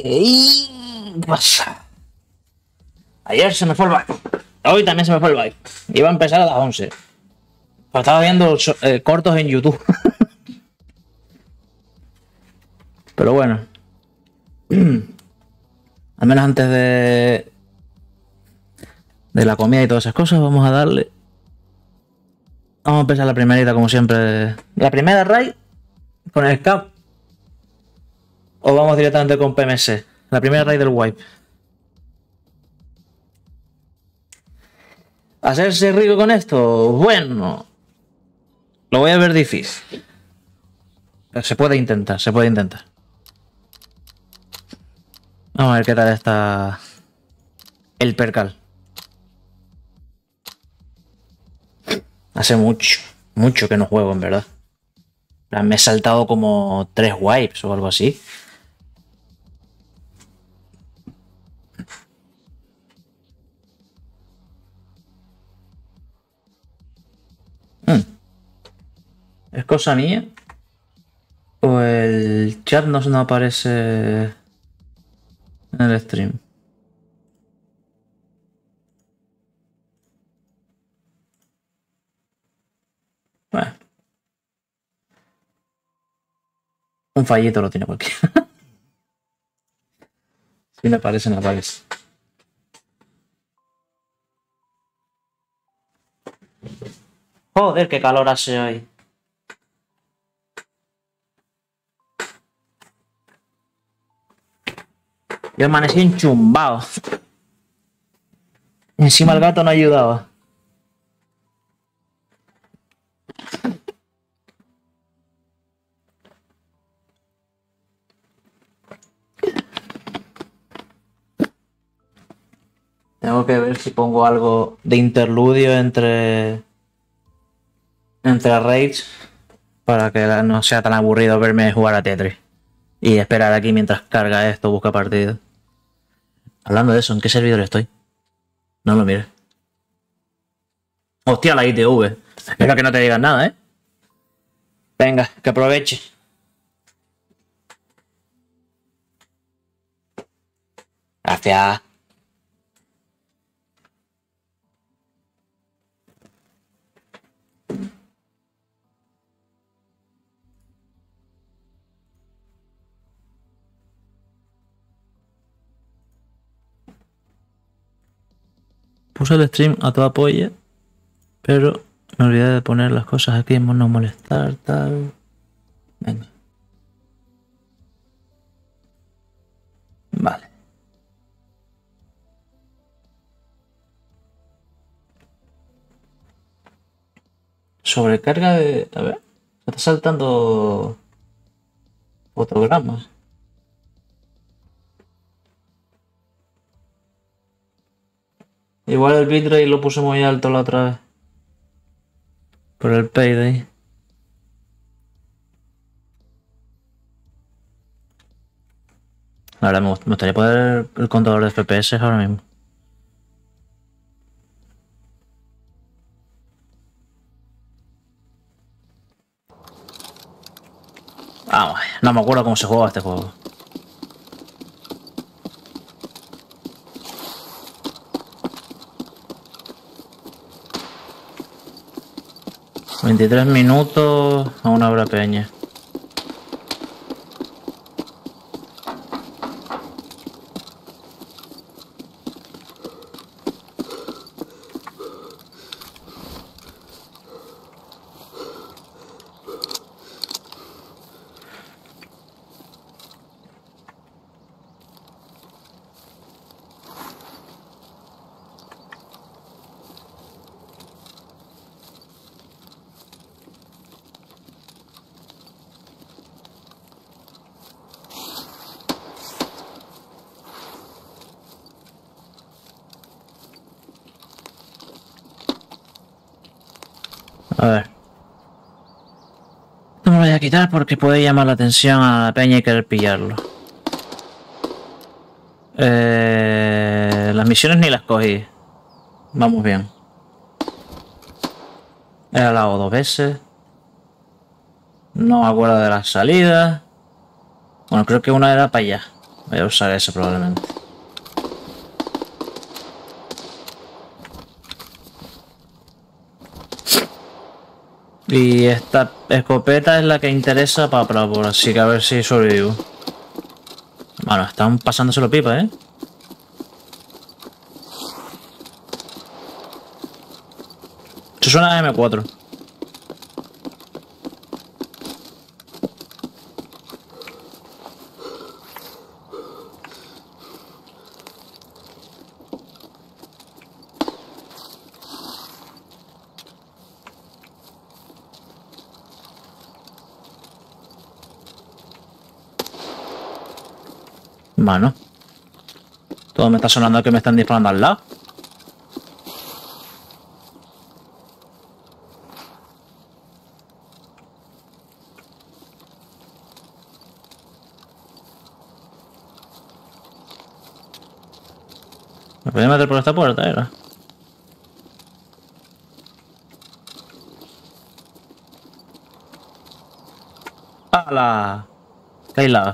¿Qué pasa? Ayer se me fue el vibe. Hoy también se me fue el vibe. Iba a empezar a las 11. Pero estaba viendo cortos en YouTube. Pero bueno. Al menos antes de la comida y todas esas cosas, vamos a darle. Vamos a empezar la primerita como siempre. La primera raid con el Scam. O vamos directamente con PMC. La primera raid del wipe. ¿Hacerse rico con esto? Bueno. Lo voy a ver difícil. Pero se puede intentar, se puede intentar. Vamos a ver qué tal está el percal. Hace mucho que no juego, en verdad. Me he saltado como 3 wipes o algo así. ¿Es cosa mía? ¿O el chat no aparece en el stream? Bueno. Un fallito lo tiene cualquiera. Si me aparece, no aparece. Joder, qué calor hace hoy. Yo amanecí enchumbado. Encima el gato no ayudaba. Tengo que ver si pongo algo de interludio entre raids para que no sea tan aburrido verme jugar a Tetris y esperar aquí mientras carga esto, busca partido. Hablando de eso, ¿en qué servidor estoy? No lo mires. Hostia, la ITV. Espero que no te digan nada, ¿eh? Venga, que aproveche. Gracias. Puse el stream a toda polla, pero me olvidé de poner las cosas aquí en no molestar, tal. Venga. Vale. Sobrecarga de... A ver. Se está saltando fotogramas. Igual el bitrate lo puse muy alto la otra vez. Por el payday. Ahora me gustaría poner el contador de FPS ahora mismo. Vamos, no me acuerdo cómo se juega este juego. $23 minutos a 1 hora peña. A ver. No me lo voy a quitar porque puede llamar la atención a la peña y querer pillarlo. Las misiones ni las cogí. Vamos bien. He hablado 2 veces. No me acuerdo de las salidas. Bueno, creo que una era para allá. Voy a usar ese probablemente. Y esta escopeta es la que interesa para por así que a ver si sobrevivo. Bueno, están pasándoselo pipa, ¿eh? Eso suena a M4. Bueno. Todo me está sonando que me están disparando al lado. ¿Me podía meter por esta puerta, era? ¡Hala! ¿Qué hay lado?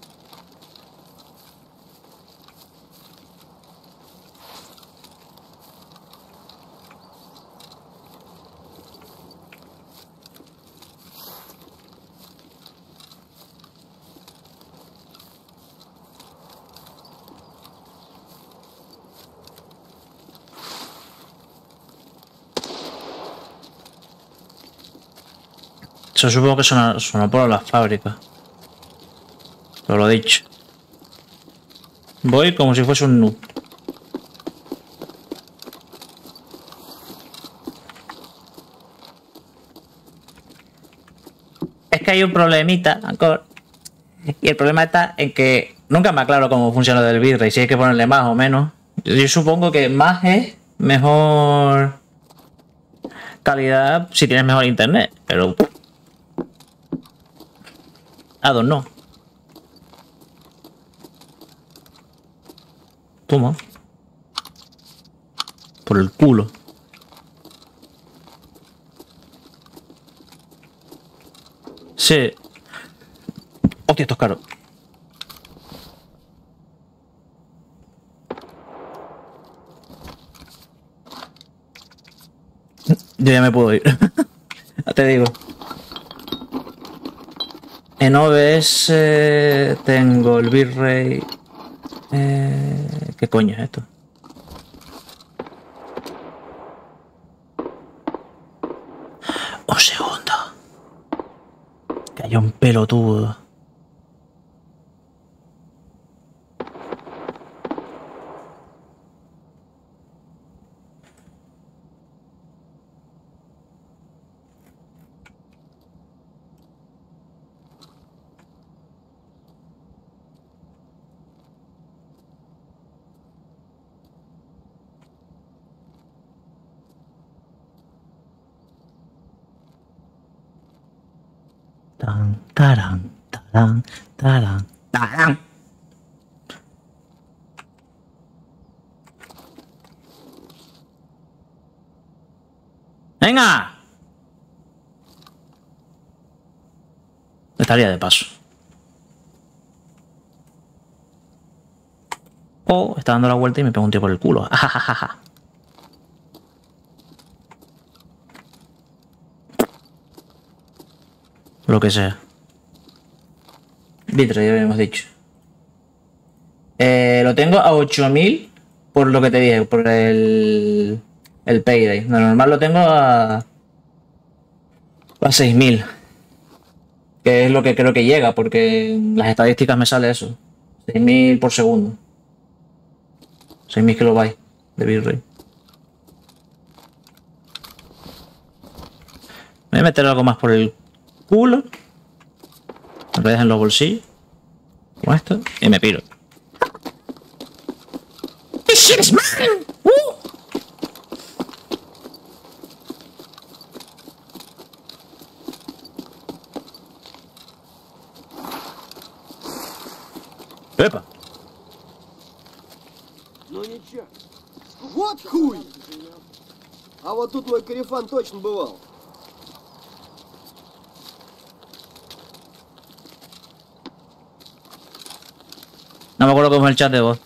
Eso supongo que sonó por las fábricas. Pero lo dicho. Voy como si fuese un noob. Es que hay un problemita, Ancor. Y el problema está en que nunca me aclaro cómo funciona lo del bitrate, si hay que ponerle más o menos. Yo supongo que más es mejor calidad si tienes mejor internet, pero I don't know. Toma. Por el culo. Sí. Hostia, esto es caro. Yo ya me puedo ir. Te digo. En OBS tengo el bitrate. ¿Qué coño es esto? Un segundo. Que haya un pelotudo. Tan, tarán, tarán, tarán, tarán. ¡Venga! Estaría de paso. O está dando la vuelta y me pego un tío por el culo. Ajajaja. Lo que sea. Bitrate, ya habíamos dicho. Lo tengo a 8000 por lo que te dije, por el Payday. Lo normal lo tengo a 6000. Que es lo que creo que llega, porque en las estadísticas me sale eso. 6000 por segundo. 6000 kilobytes de bitrate. Me voy a meter algo más por el culo. Me lo dejo en los bolsillos. Como esto. Y me piro. This shit is mine. Epa. Ну ничего. Вот хуй! А вот тут мой корефан точно бывал. No me acuerdo cómo es el chat de voz.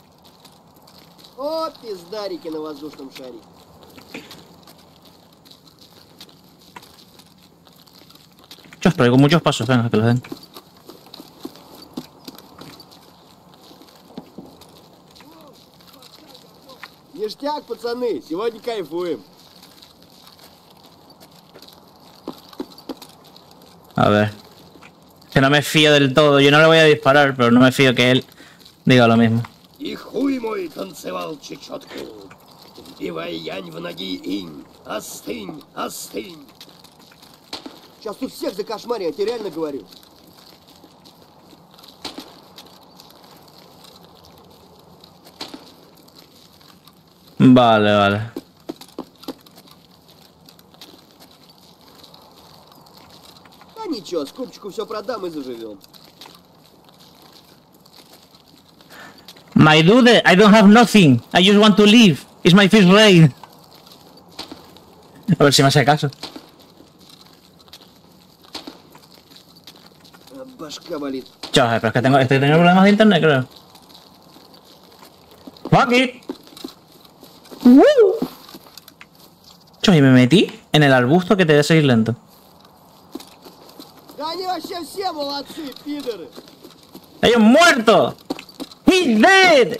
О, пиздарики на воздушном шаре. Muchos, pero con muchos pasos, venga, que los den. Ништяк, пацаны, сегодня кайфуем. A ver. Que no me fío del todo. Yo no le voy a disparar, pero no me fío que él diga lo mismo. И хуй мой танцевал чечетку. Вбивай янь в ноги инь. Остынь, остынь. Сейчас тут всех закошмарим, я тебе реально говорю. Vale, vale. А ничего, скупчику все продам и заживем. My dude, I don't have nothing. I just want to leave. It's my first raid. A ver si me hace caso. Башка болит. Chao, pero es que estoy teniendo problemas de internet, creo. Fuck it. Chao, y me metí en el arbusto que te debe seguir lento. Да они вообще все молодцы, пидоры. ¡Ellos muertos! ¡He's dead!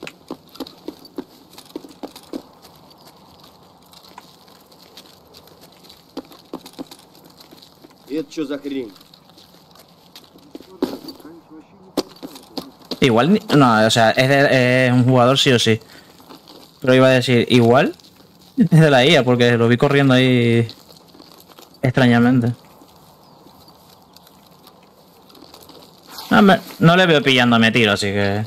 Это что за хрень? Igual, no, o sea, es un jugador sí o sí. Pero iba a decir, igual es de la IA, porque lo vi corriendo ahí extrañamente. No le veo pillándome a tiro, así que...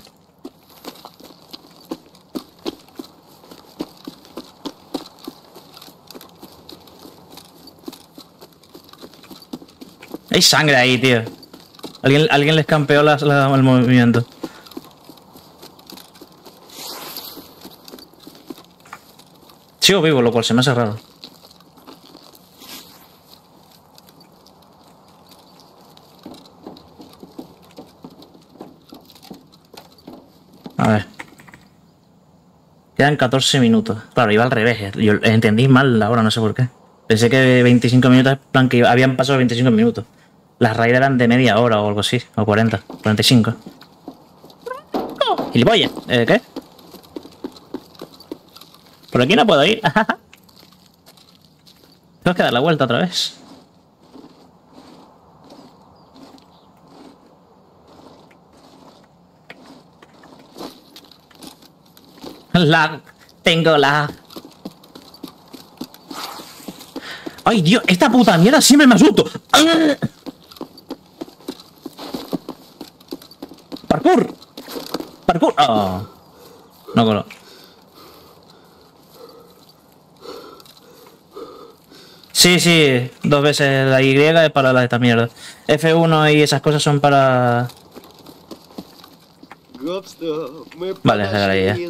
Hay sangre ahí, tío. Alguien les campeó el movimiento. Sigo vivo, lo cual se me hace raro. A ver. Quedan 14 minutos. Claro, iba al revés. Yo entendí mal la hora, no sé por qué. Pensé que 25 minutos, en plan que habían pasado 25 minutos. Las raids eran de media hora o algo así. O 40, 45. ¡Gilipollas! ¿Qué? Por aquí no puedo ir. Tengo que dar la vuelta otra vez. Lag. Tengo lag. ¡Ay, Dios! Esta puta mierda siempre me asusto. ¡Parkour! ¡Parkour! Oh. No colo. Sí, sí. 2 veces la Y es para esta mierda. F1 y esas cosas son para... Vale, ahí,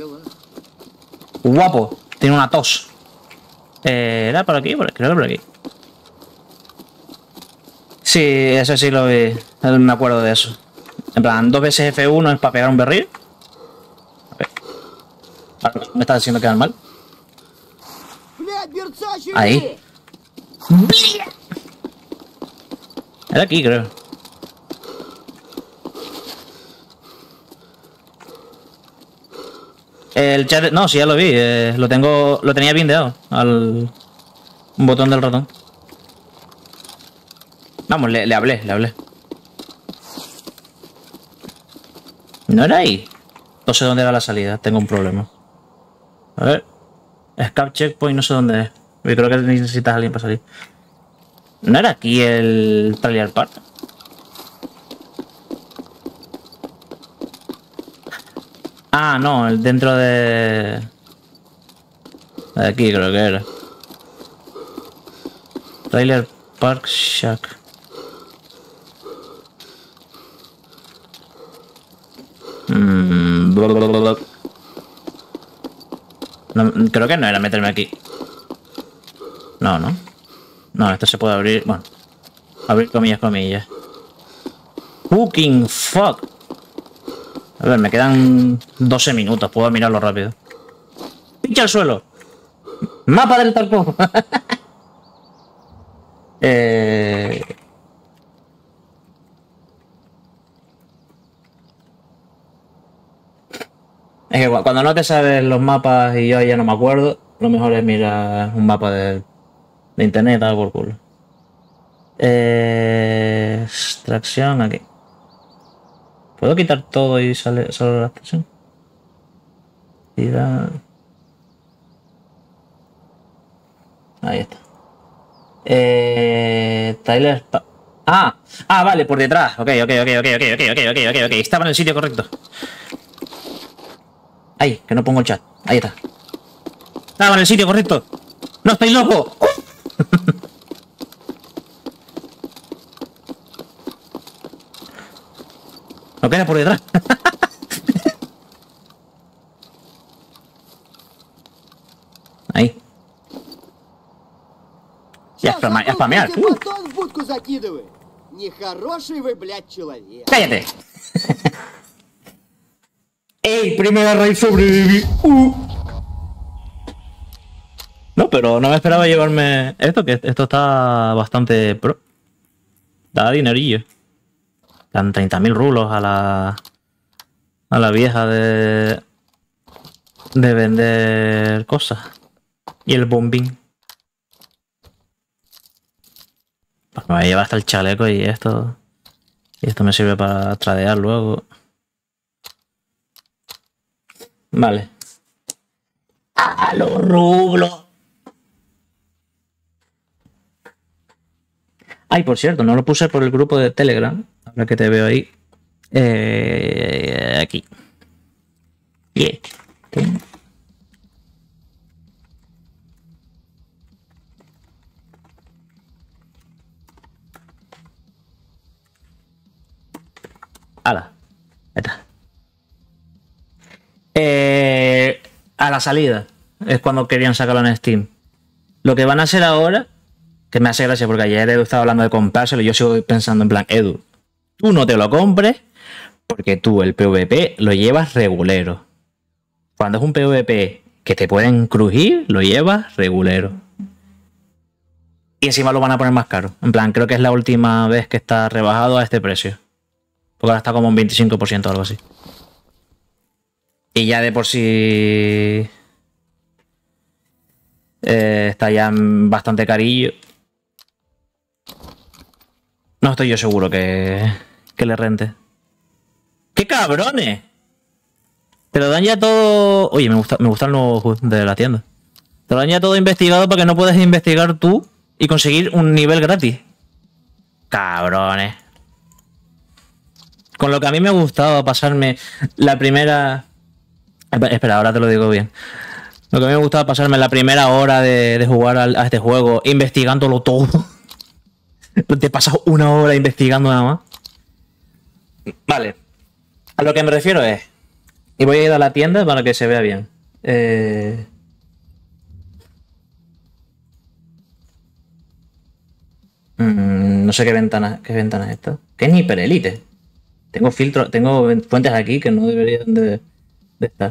Guapo. Tiene una tos. ¿Era por aquí? Creo que por aquí. Sí, eso sí lo vi. Me acuerdo de eso. En plan, 2 veces F1 es para pegar un berril. Me está haciendo quedar mal. Ahí. Era aquí, creo. El chat... No, sí, ya lo vi. Lo tenía bindeado al botón del ratón. Vamos, le hablé. ¿No era ahí? No sé dónde era la salida. Tengo un problema. A ver. Escape checkpoint, no sé dónde es. Yo creo que necesitas a alguien para salir. ¿No era aquí el Trailer Park? Ah, no, el dentro de aquí creo que era. Trailer Park Shack. Blablabla. No, creo que no era meterme aquí. No, no. No, esto se puede abrir. Bueno, abrir comillas. Fucking fuck. A ver, me quedan 12 minutos. Puedo mirarlo rápido. ¡Pincha al suelo! ¡Mapa del Tarkov! Es que cuando no te sabes los mapas y yo ya no me acuerdo, lo mejor es mirar un mapa de internet, algo por culo. Extracción aquí. ¿Puedo quitar todo y sale solo la extracción? Tirar. Ahí está. Tyler. Vale, por detrás. Ok. Estaba en el sitio correcto. Ahí, que no pongo el chat. Ahí está. Estaba en el sitio correcto. ¡No estoy loco! No queda por detrás. Ahí. Ya spamear. Батон в будку закидывай. Нехороший вы, блядь, человек. ¡Cállate! ¡Ey! Primera raid sobreviví. No, pero no me esperaba llevarme esto, que esto está bastante pro. Da dinerillo. Dan 30.000 rulos a la vieja de vender cosas. Y el bombín. Pues me voy a llevar hasta el chaleco y esto. Y esto me sirve para tradear luego. Vale. ¡A los rublos! Ay, por cierto, no lo puse por el grupo de Telegram. Ahora que te veo ahí. Aquí. Yeah. Okay. Hala. Ahí está. A la salida. Es cuando querían sacarlo en Steam. Lo que van a hacer ahora, que me hace gracia porque ayer Edu estaba hablando de comprárselo y yo sigo pensando en plan, Edu, tú no te lo compres porque tú el PvP lo llevas regulero. Cuando es un PvP que te pueden crujir, lo llevas regulero. Y encima lo van a poner más caro. En plan, creo que es la última vez que está rebajado a este precio. Porque ahora está como un 25% o algo así. Y ya de por sí está ya bastante carillo. No estoy yo seguro que le rente. ¡Qué cabrones! Te lo dan ya todo... Oye, me gusta el nuevo HUD de la tienda. Te lo dan ya todo investigado para que no puedas investigar tú y conseguir un nivel gratis. Cabrones. Con lo que a mí me gustaba pasarme la primera... Espera, ahora te lo digo bien. Lo que a mí me gustaba pasarme la primera hora de jugar a este juego investigándolo todo. Te pasas una hora investigando nada más. Vale. A lo que me refiero es... Y voy a ir a la tienda para que se vea bien. No sé qué ventana es esta. ¿Qué es Hyper Elite? Tengo filtros, tengo fuentes aquí que no deberían de estar.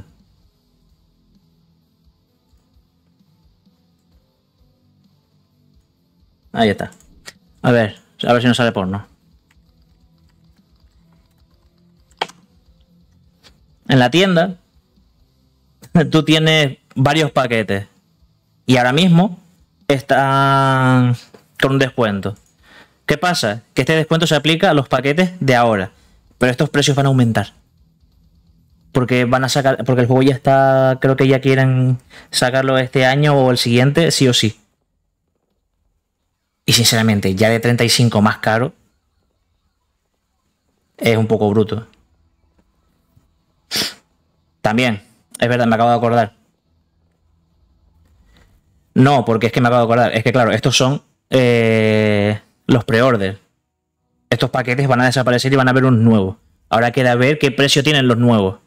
Ahí está. A ver si no sale porno. En la tienda tú tienes varios paquetes y ahora mismo están con un descuento. ¿Qué pasa? Que este descuento se aplica a los paquetes de ahora, pero estos precios van a aumentar. Porque van a sacar, porque el juego ya está, creo que ya quieren sacarlo este año o el siguiente, sí o sí. Y sinceramente, ya de 35 más caro es un poco bruto. También, es verdad, me acabo de acordar. No, porque es que me acabo de acordar. Es que claro, estos son los pre-order. Estos paquetes van a desaparecer y van a haber unos nuevos. Ahora queda ver qué precio tienen los nuevos.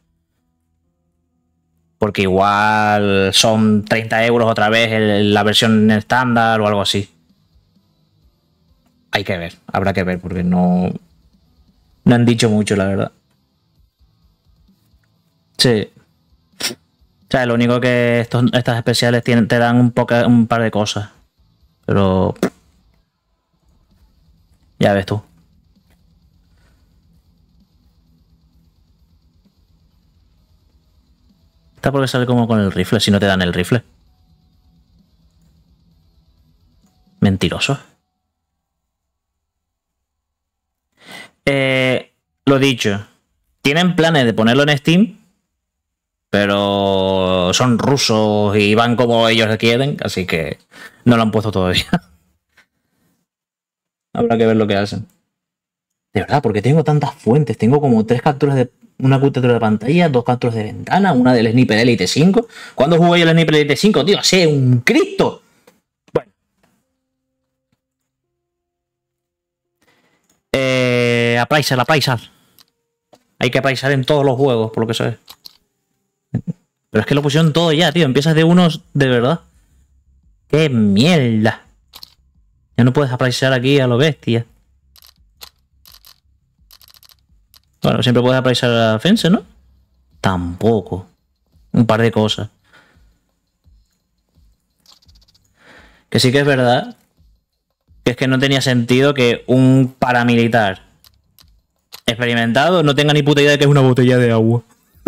Porque igual son 30 euros otra vez la versión estándar o algo así. Hay que ver, habrá que ver porque no han dicho mucho, la verdad. Sí. O sea, lo único que estas especiales te dan un par de cosas. Pero... ya ves tú. Está porque sale como con el rifle, si no te dan el rifle. Mentiroso. Lo dicho. Tienen planes de ponerlo en Steam, pero son rusos y van como ellos quieren, así que no lo han puesto todavía. Habrá que ver lo que hacen. De verdad, porque tengo tantas fuentes. Tengo como una captura de pantalla, 2 capturas de ventana, una del Sniper Elite 5. ¿Cuándo jugué yo el Sniper Elite 5, tío? ¡Sí, un Cristo! Bueno. Apaisar. Hay que apaisar en todos los juegos, por lo que sé. Pero es que lo pusieron todo ya, tío. Empiezas de unos de verdad. ¡Qué mierda! Ya no puedes apaisar aquí a lo bestia. Bueno, siempre puedes apaisar a Fence, ¿no? Tampoco. Un par de cosas. Que sí que es verdad que es que no tenía sentido que un paramilitar experimentado no tenga ni puta idea de que es una botella de agua.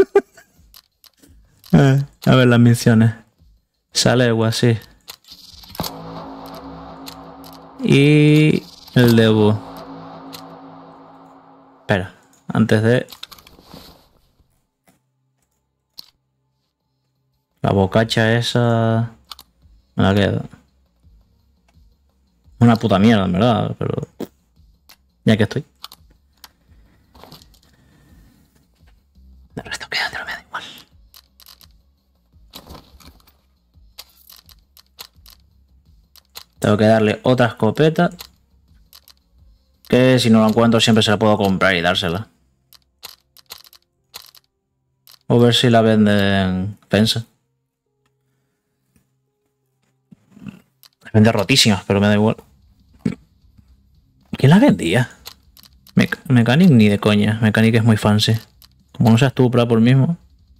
A ver las misiones. Sale algo así. Y el debut. Espera, antes de... la bocacha esa... me la quedo. Una puta mierda, en verdad, pero... ya que estoy. El resto quédatelo, me da igual. Tengo que darle otra escopeta. Que si no la encuentro siempre se la puedo comprar y dársela. O ver si la venden Fence. Las vende rotísimas, pero me da igual. ¿Quién las vendía? Mechanic ni de coña. Mechanic es muy fancy. Como no seas tú, por mismo.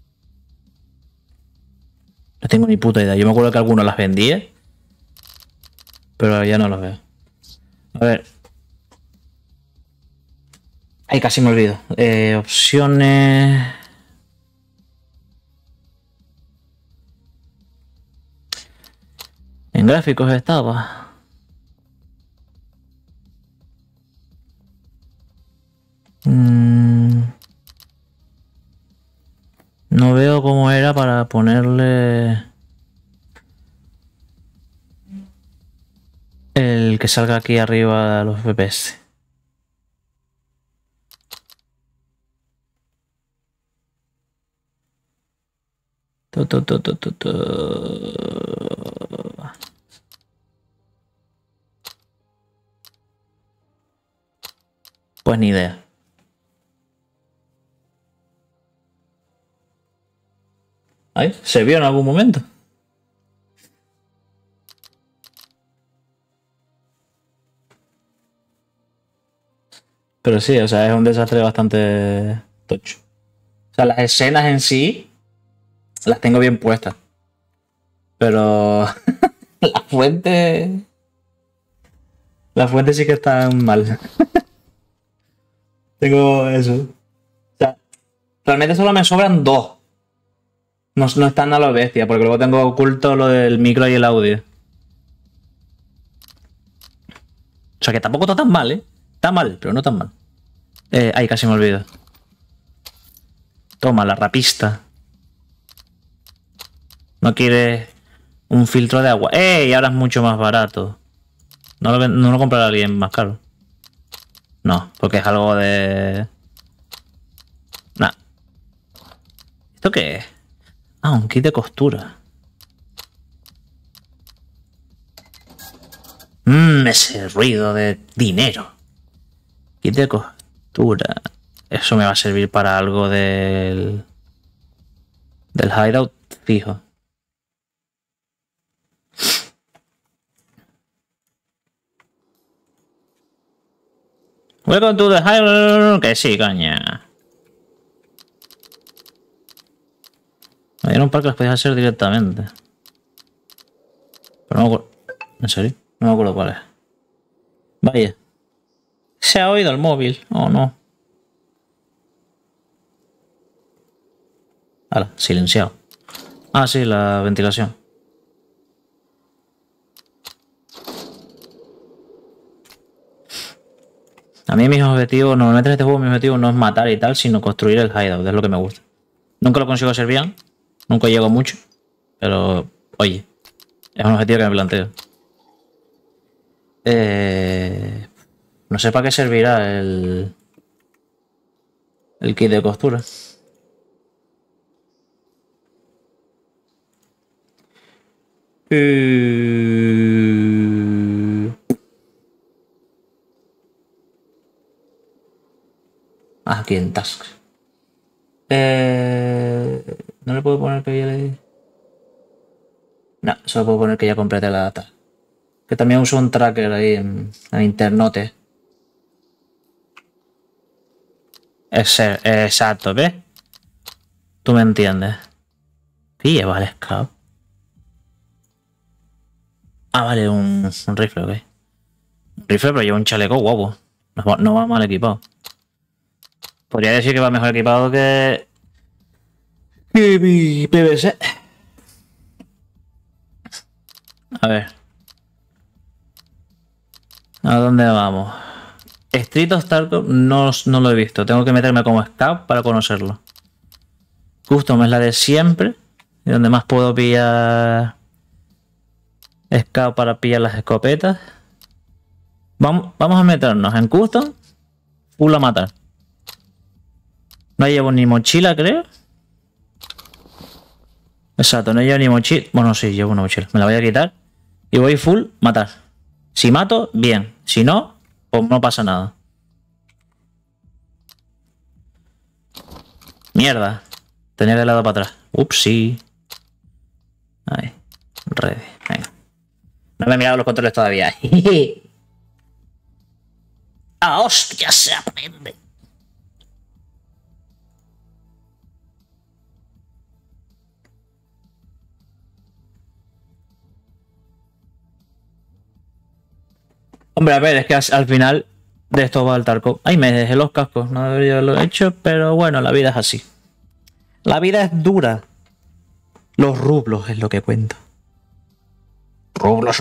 No tengo ni puta idea. Yo me acuerdo que algunos las vendía. Pero ya no los veo. A ver. Ay, casi me olvido. Opciones... en gráficos estaba. No veo cómo era para ponerle... el que salga aquí arriba a los FPS. Pues ni idea. Ay, ¿se vio en algún momento? Pero sí, o sea, es un desastre bastante tocho. O sea, las escenas en sí las tengo bien puestas. Pero las fuentes... las fuentes sí que están mal. Tengo eso. O sea, realmente solo me sobran 2. No están a lo bestia, porque luego tengo oculto lo del micro y el audio. O sea que tampoco está tan mal, ¿eh? Está mal, pero no tan mal. Ay, casi me olvido. Toma, la rapista. ¿No quieres un filtro de agua? ¡Ey! Ahora es mucho más barato. No lo comprará alguien más caro. No, porque es algo de... nah. ¿Esto qué es? Ah, un kit de costura. Ese ruido de dinero. Kit de costura. Eso me va a servir para algo del hideout fijo. Welcome to the hideout. Que sí, caña. Me dieron un par que las podías hacer directamente. Pero no me acuerdo. ¿En serio? No me acuerdo cuál es. Vaya. Se ha oído el móvil. Oh, no. Ahora, silenciado. Ah, sí, la ventilación. A mí mis objetivos, normalmente en este juego mi objetivo no es matar y tal, sino construir el hideout, es lo que me gusta. Nunca lo consigo hacer bien, nunca llego mucho, pero oye, es un objetivo que me planteo. No sé para qué servirá el kit de costura. Aquí en Tasks. No le puedo poner que ya le... No, solo puedo poner que ya completé la data. Que también uso un tracker ahí en Internote. Exacto, ¿ves? Tú me entiendes. ¿Qué lleva el scout? Ah, vale, un rifle, ok. Un rifle, pero lleva un chaleco guapo. No va mal equipado. Podría decir que va mejor equipado que mi PVC. A ver. ¿A dónde vamos? Street of Tarkov no lo he visto. Tengo que meterme como scout para conocerlo. Custom es la de siempre. Y donde más puedo pillar scout para pillar las escopetas. Vamos a meternos en custom. Full a matar. No llevo ni mochila, creo. Exacto, no llevo ni mochila. Bueno, sí, llevo una mochila. Me la voy a quitar. Y voy full matar. Si mato, bien. Si no, pues no pasa nada. Mierda. Tenía que haber dado para atrás. Upsi. Ahí. Ready. Venga. No me he mirado los controles todavía. ¡Ah, hostia! Se aprende. Hombre, a ver, es que al final de esto va el Tarkov. Ay, me dejé los cascos, no debería haberlo hecho, pero bueno, la vida es así. La vida es dura. Los rublos es lo que cuento. Rublos.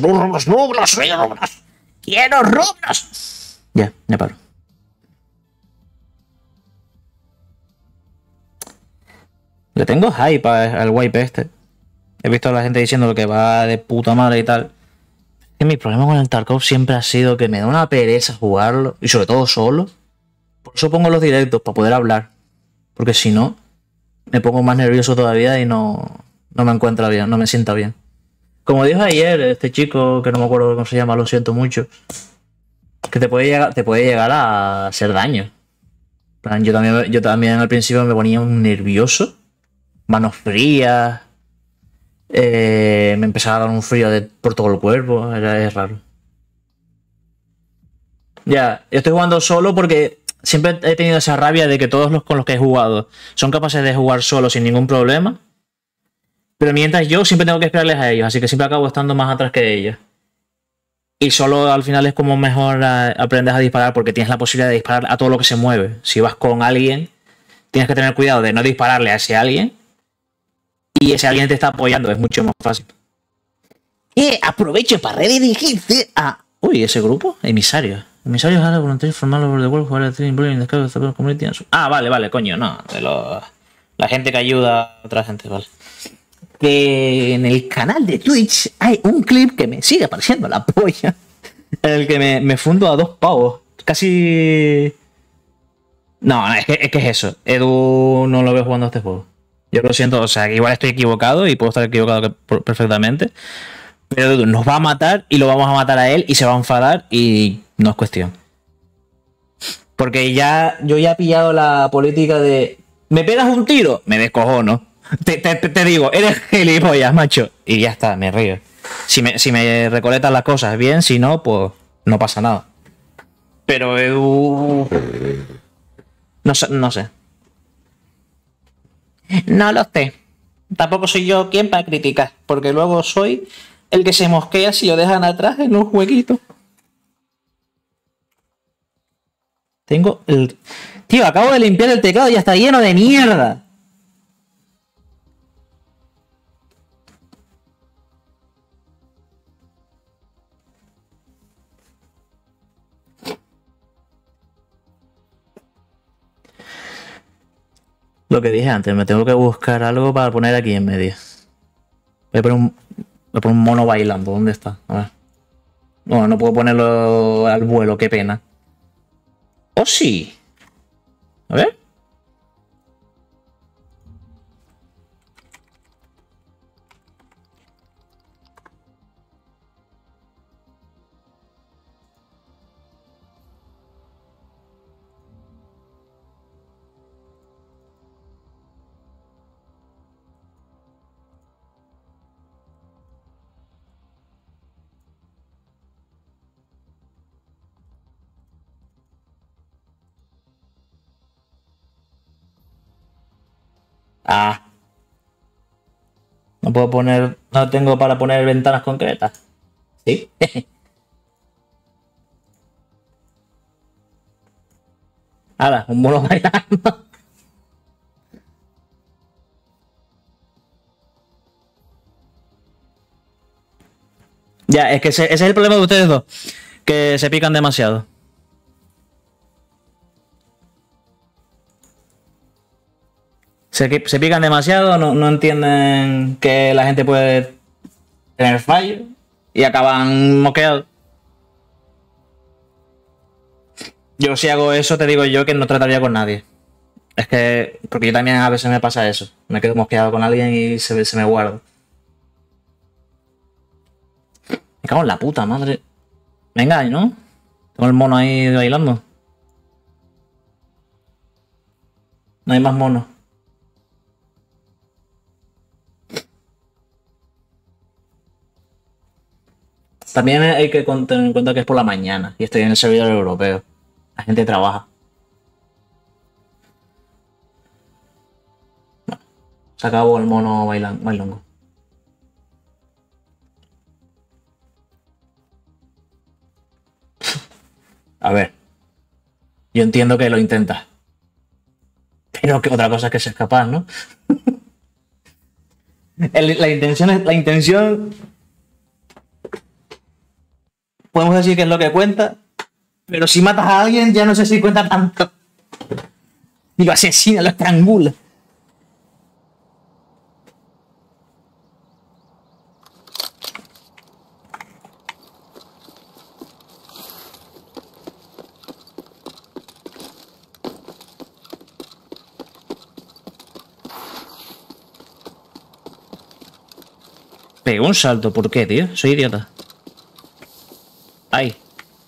¡Quiero rublos! Ya paro. Le tengo hype al wipe este. He visto a la gente diciendo lo que va de puta madre y tal. Que mi problema con el Tarkov siempre ha sido que me da una pereza jugarlo, y sobre todo solo. Por eso pongo los directos, para poder hablar. Porque si no, me pongo más nervioso todavía y no me encuentra bien, no me sienta bien. Como dijo ayer este chico, que no me acuerdo cómo se llama, lo siento mucho, que te puede llegar a hacer daño. Yo también al principio me ponía un nervioso, manos frías. Me empezaba a dar un frío por todo el cuerpo, es raro. Ya, yo estoy jugando solo porque siempre he tenido esa rabia de que todos los con los que he jugado son capaces de jugar solo sin ningún problema. Pero mientras yo siempre tengo que esperarles a ellos, así que siempre acabo estando más atrás que ellos. Y solo al final es como mejor aprendes a disparar porque tienes la posibilidad de disparar a todo lo que se mueve. Si vas con alguien, tienes que tener cuidado de no dispararle a ese alguien. Y ese alguien te está apoyando, es mucho más fácil. Aprovecho para redirigirse a... Uy, ese grupo, emisarios. Emisarios ahora voluntarios formados por The World, jugar a Training Bullying, Descarga de Community. Ah, vale, coño, no. La gente que ayuda a otra gente, vale. Que en el canal de Twitch hay un clip que me sigue apareciendo la polla. En el que me fundo a 2 pavos. Casi... No, es que es eso. Edu no lo veo jugando a este juego. Yo lo siento, o sea, que igual estoy equivocado y puedo estar equivocado perfectamente. Pero Edu nos va a matar y lo vamos a matar a él y se va a enfadar y no es cuestión. Porque yo ya he pillado la política de... ¿Me pegas un tiro? Me descojono. Te digo, eres gilipollas, macho. Y ya está, me río. Si me recolectas las cosas bien, si no, pues no pasa nada. Pero Edu... No sé. No lo sé. Tampoco soy yo quien para criticar, porque luego soy el que se mosquea si lo dejan atrás en un jueguito. Tengo el... Tío, acabo de limpiar el teclado y ya está lleno de mierda. Lo que dije antes, me tengo que buscar algo para poner aquí en medio. Voy a poner un mono bailando. ¿Dónde está? A ver. No, no puedo ponerlo al vuelo, qué pena. ¡Oh, sí! A ver. Ah. No puedo poner... No tengo para poner ventanas concretas. ¿Sí? Ahora, un mono bailando. Ya, es que ese es el problema de ustedes dos. Que se pican demasiado. Se pican demasiado, no entienden que la gente puede tener fallos y acaban moqueados. Yo si hago eso te digo yo que no trataría con nadie. Es que, porque yo también a veces me pasa eso. Me quedo mosqueado con alguien y se me guarda. Me cago en la puta madre. Venga, ¿no? Tengo el mono ahí bailando. No hay más monos. También hay que tener en cuenta que es por la mañana y estoy en el servidor europeo. La gente trabaja. Se acabó el mono bailongo. A ver. Yo entiendo que lo intentas. Pero que otra cosa es que seas capaz, ¿no? La intención es. La intención. Podemos decir que es lo que cuenta. Pero si matas a alguien, ya no sé si cuenta tanto. Y lo asesina, lo estrangula. Pegó un salto, ¿por qué, tío? Soy idiota. Ay.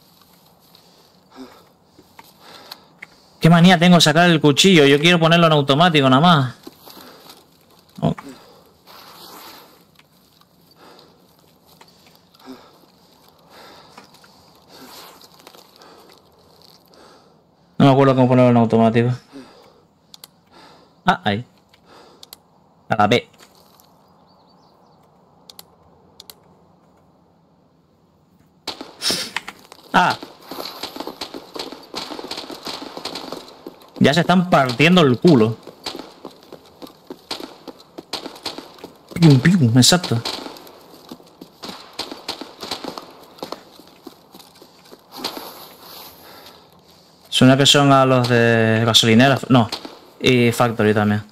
Qué manía tengo de sacar el cuchillo. Yo quiero ponerlo en automático nada más. Oh. No me acuerdo cómo ponerlo en automático. Ah, ahí. A la B. Ah. Ya se están partiendo el culo. Pium, pium, exacto. Suena que son a los de gasolinera. No. Y Factory también.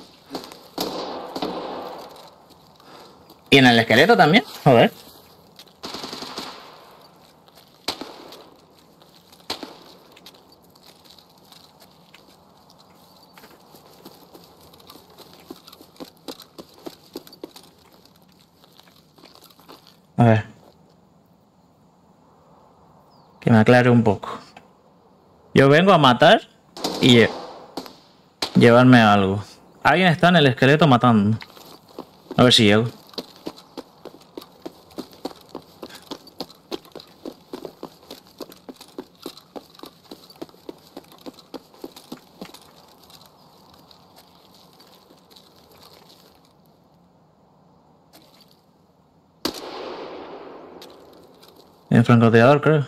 ¿Y en el esqueleto también? Joder. A ver. Que me aclare un poco. Yo vengo a matar y llevarme algo. Alguien está en el esqueleto matando. A ver si llego. En francotirador, creo.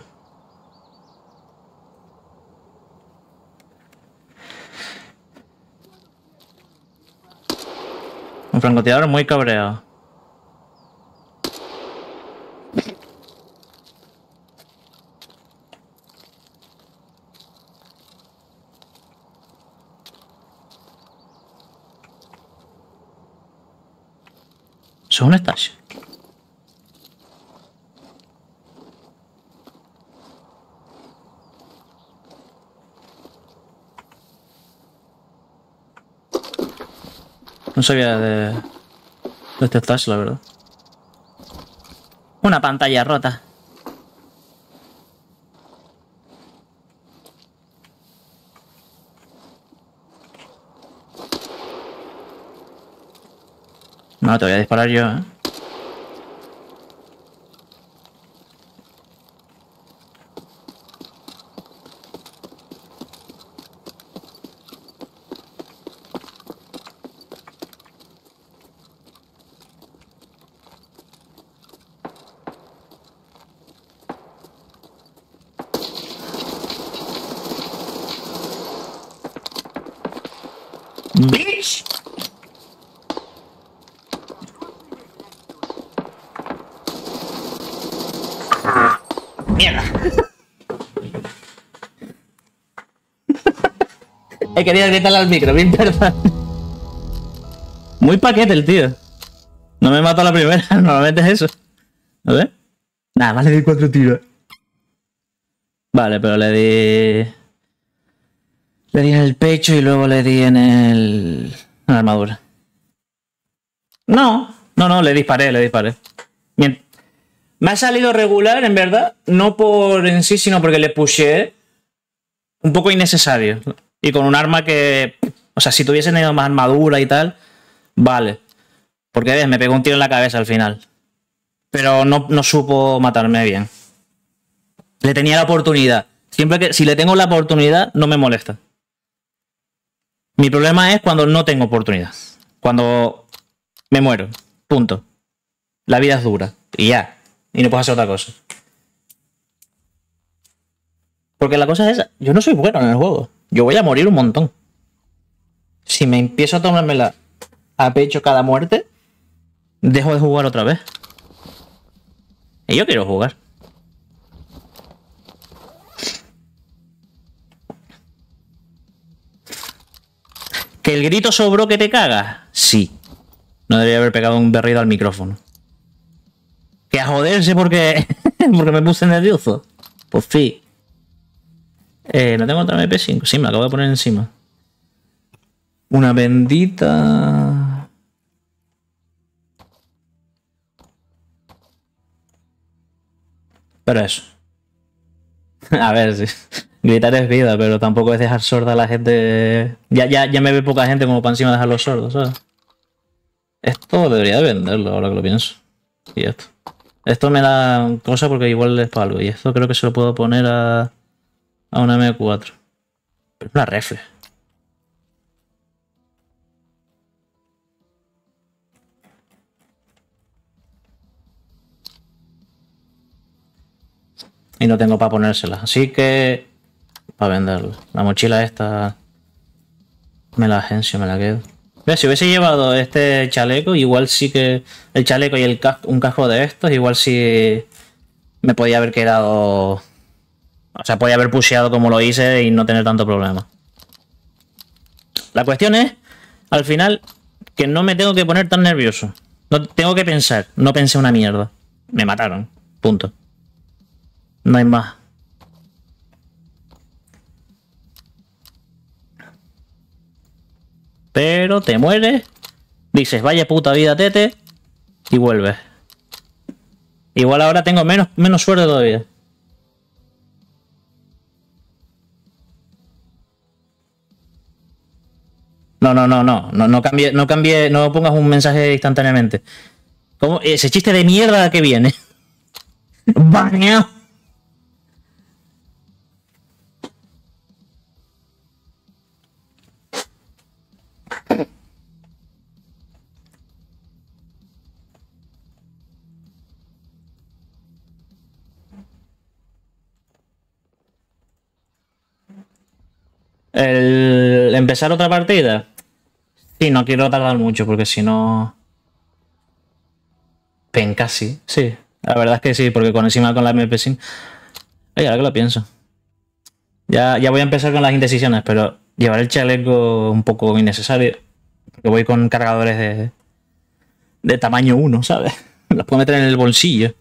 Un francotirador muy cabreado. Eso es un estash. No sabía de este stash, la verdad. Una pantalla rota. No, te voy a disparar yo, ¿eh? ¡Bitch! ¡Mierda! He querido gritarle al micro, bien perdón. Muy paquete el tío. No me mató a la primera, normalmente es eso. A ver. Nada más le di 4 tiros. Vale, pero le di... Le di en el pecho y luego le di en el... en la armadura. No, le disparé. Bien. Me ha salido regular, en verdad. No por en sí, sino porque le pusheé un poco innecesario. Y con un arma que... O sea, si tuviese tenido más armadura y tal, vale. Porque ves, me pegó un tiro en la cabeza al final. Pero no supo matarme bien. Le tenía la oportunidad. Siempre que... Si le tengo la oportunidad, no me molesta. Mi problema es cuando no tengo oportunidad. Cuando me muero. Punto. La vida es dura. Y ya. Y no puedo hacer otra cosa. Porque la cosa es esa. Yo no soy bueno en el juego. Yo voy a morir un montón. Si me empiezo a tomármela a pecho cada muerte, dejo de jugar otra vez. Y yo quiero jugar. ¿Que el grito sobró que te cagas? Sí. No debería haber pegado un berrido al micrófono. ¿Que a joderse porque me puse nervioso? Pues sí. ¿No tengo otra MP5? Sí, me la acabo de poner encima. Una bendita... Pero eso. A ver, sí. Gritar es vida, pero tampoco es dejar sorda a la gente. Ya me ve poca gente como para encima dejarlos sordos, ¿sabes? Esto debería de venderlo, ahora que lo pienso. Y esto. Esto me da cosa porque igual es para algo. Y esto creo que se lo puedo poner a una M4. Pero es una refle. Y no tengo para ponérsela. Así que... Para venderlo. La mochila esta... Me la agencio, me la quedo. Mira, si hubiese llevado este chaleco, igual sí que... El chaleco y un casco de estos, igual sí... Me podía haber quedado... O sea, podía haber pusheado como lo hice y no tener tanto problema. La cuestión es, al final, que no me tengo que poner tan nervioso. No tengo que pensar. No pensé una mierda. Me mataron. Punto. No hay más. Pero te mueres, dices, vaya puta vida, tete, y vuelves. Igual ahora tengo menos suerte todavía. No cambie, no pongas un mensaje instantáneamente. ¿Cómo? Ese chiste de mierda que viene. Bañado. ¿Empezar otra partida? Sí, no quiero tardar mucho porque si no... Penca, sí. Sí, la verdad es que sí, porque con encima con la MP5... Ay, ahora que lo pienso. Ya voy a empezar con las indecisiones, pero llevar el chaleco un poco innecesario. Porque voy con cargadores de tamaño 1, ¿sabes? Los puedo meter en el bolsillo.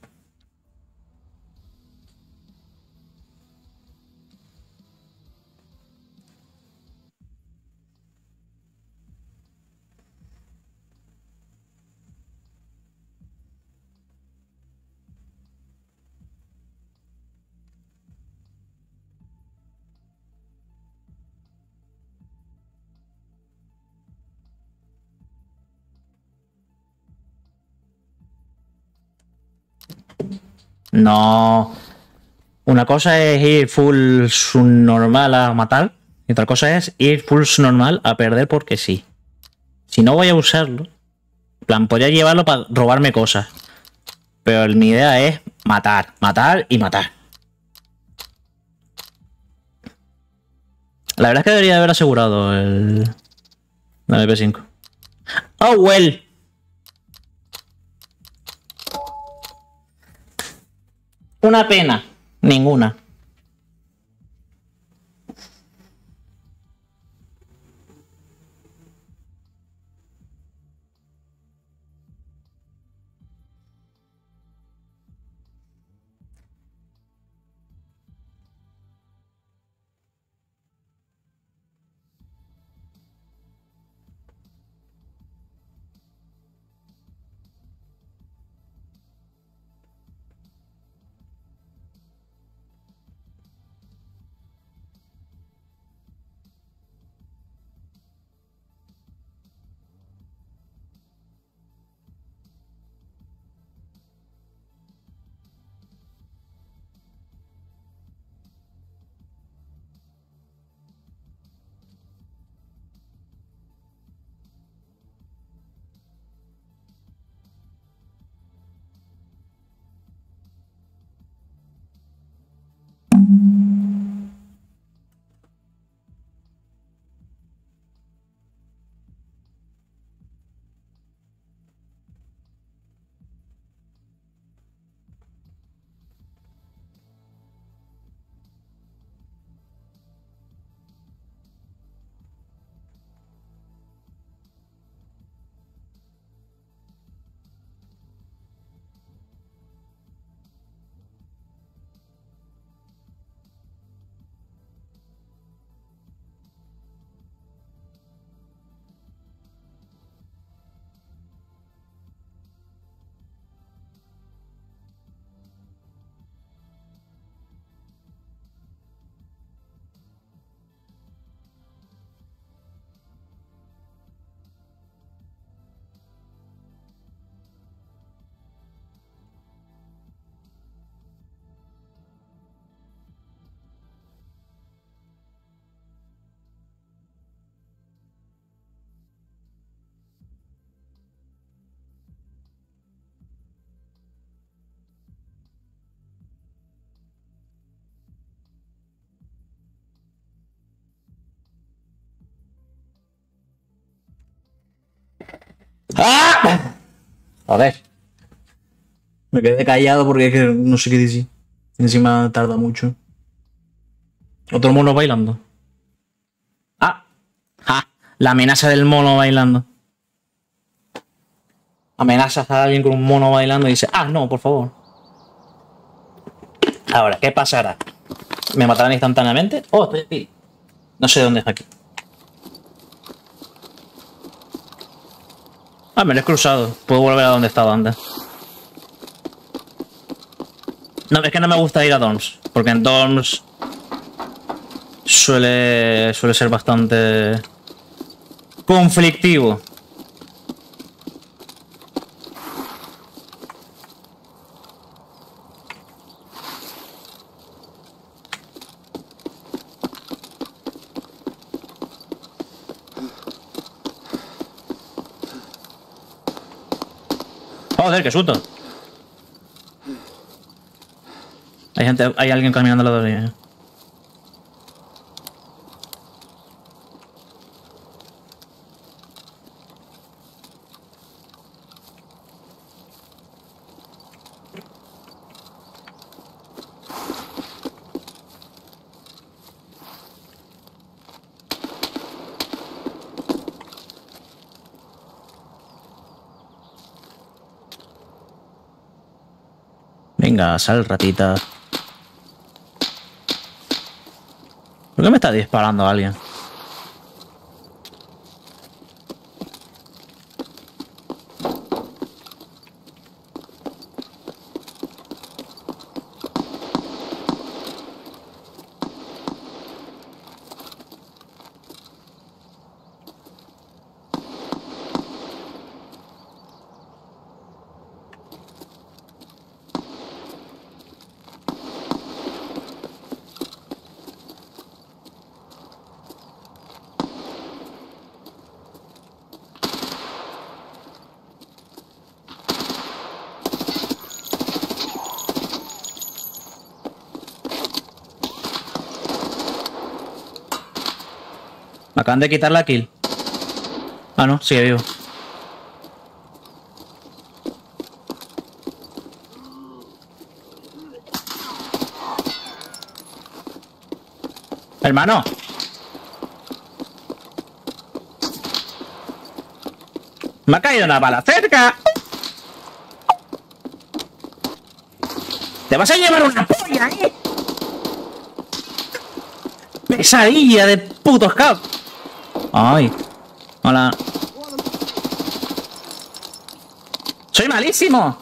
No. Una cosa es ir full subnormal a matar. Y otra cosa es ir full subnormal a perder porque sí. Si no voy a usarlo. En plan, podría llevarlo para robarme cosas. Pero mi idea es matar, matar y matar. La verdad es que debería haber asegurado la MP5. Oh, well. Una pena. Ninguna. ¡Ah! Joder. Me quedé callado porque es que no sé qué decir. Encima tarda mucho. Otro mono bailando. ¡Ah! ¡Ja! La amenaza del mono bailando. Amenazas a alguien con un mono bailando y dice, ah, no, por favor. Ahora, ¿qué pasará? ¿Me matarán instantáneamente? Oh, estoy aquí. No sé dónde es aquí. Ah, me lo he cruzado. Puedo volver a donde estaba antes. No, es que no me gusta ir a Dorms. Porque en Dorms suele ser bastante conflictivo. Joder, qué susto. Hay alguien caminando al lado de mí. Venga, sal, ratita. ¿Por qué me está disparando alguien? Me acaban de quitar la kill. Ah, no, sigue vivo. Hermano. Me ha caído una bala cerca. Te vas a llevar una polla, ¿eh? Pesadilla de puto scout. Ay. Hola. Soy malísimo.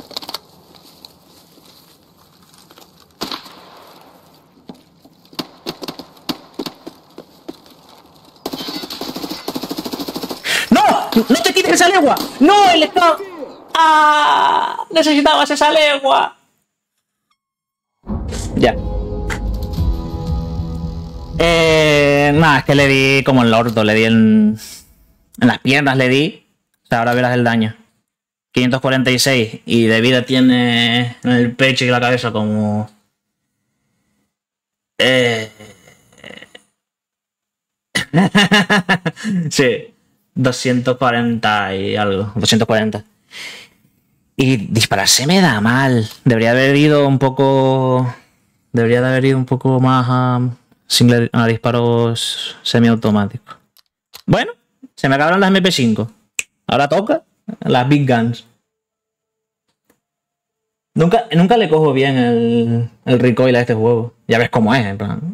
¡No! ¡No te quites esa legua! ¡No! ¡El scout! ¡Ah! Necesitabas esa legua. Ya. Nada, es que le di como en el orto, le di en las piernas, le di. O sea, ahora verás el daño. 546 y de vida tiene en el pecho y la cabeza como... sí, 240 y algo, 240. Y dispararse me da mal. Debería haber ido un poco... Debería de haber ido un poco más a disparos semiautomáticos. Bueno, se me acabaron las MP5. Ahora toca las Big Guns. Nunca le cojo bien el recoil a este juego. Ya ves cómo es, en plan.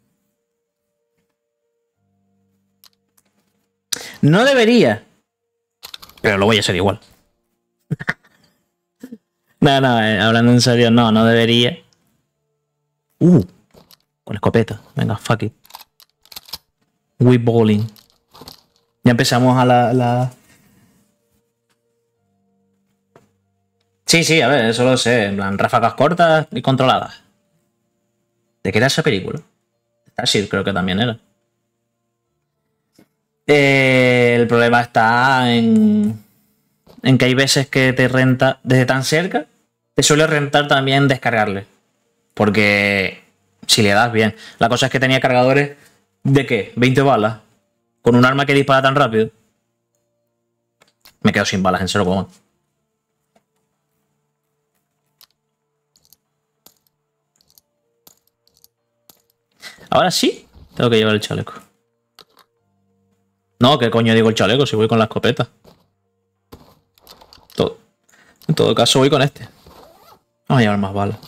No debería. Pero lo voy a hacer igual. No, hablando en serio, no debería. Con escopeta. Venga, fuck it. We bowling. Ya empezamos a la... Sí, a ver, eso lo sé. En plan, ráfagas cortas y controladas. ¿De qué era esa película? Starship creo que también era. El problema está en que hay veces que te renta desde tan cerca. Te suele rentar también descargarle. Porque si le das bien. La cosa es que tenía cargadores de ¿qué? 20 balas. Con un arma que dispara tan rápido. Me quedo sin balas en 0, ahora sí tengo que llevar el chaleco. No, ¿qué coño digo el chaleco si voy con la escopeta? En todo caso voy con este. Vamos a llevar más balas.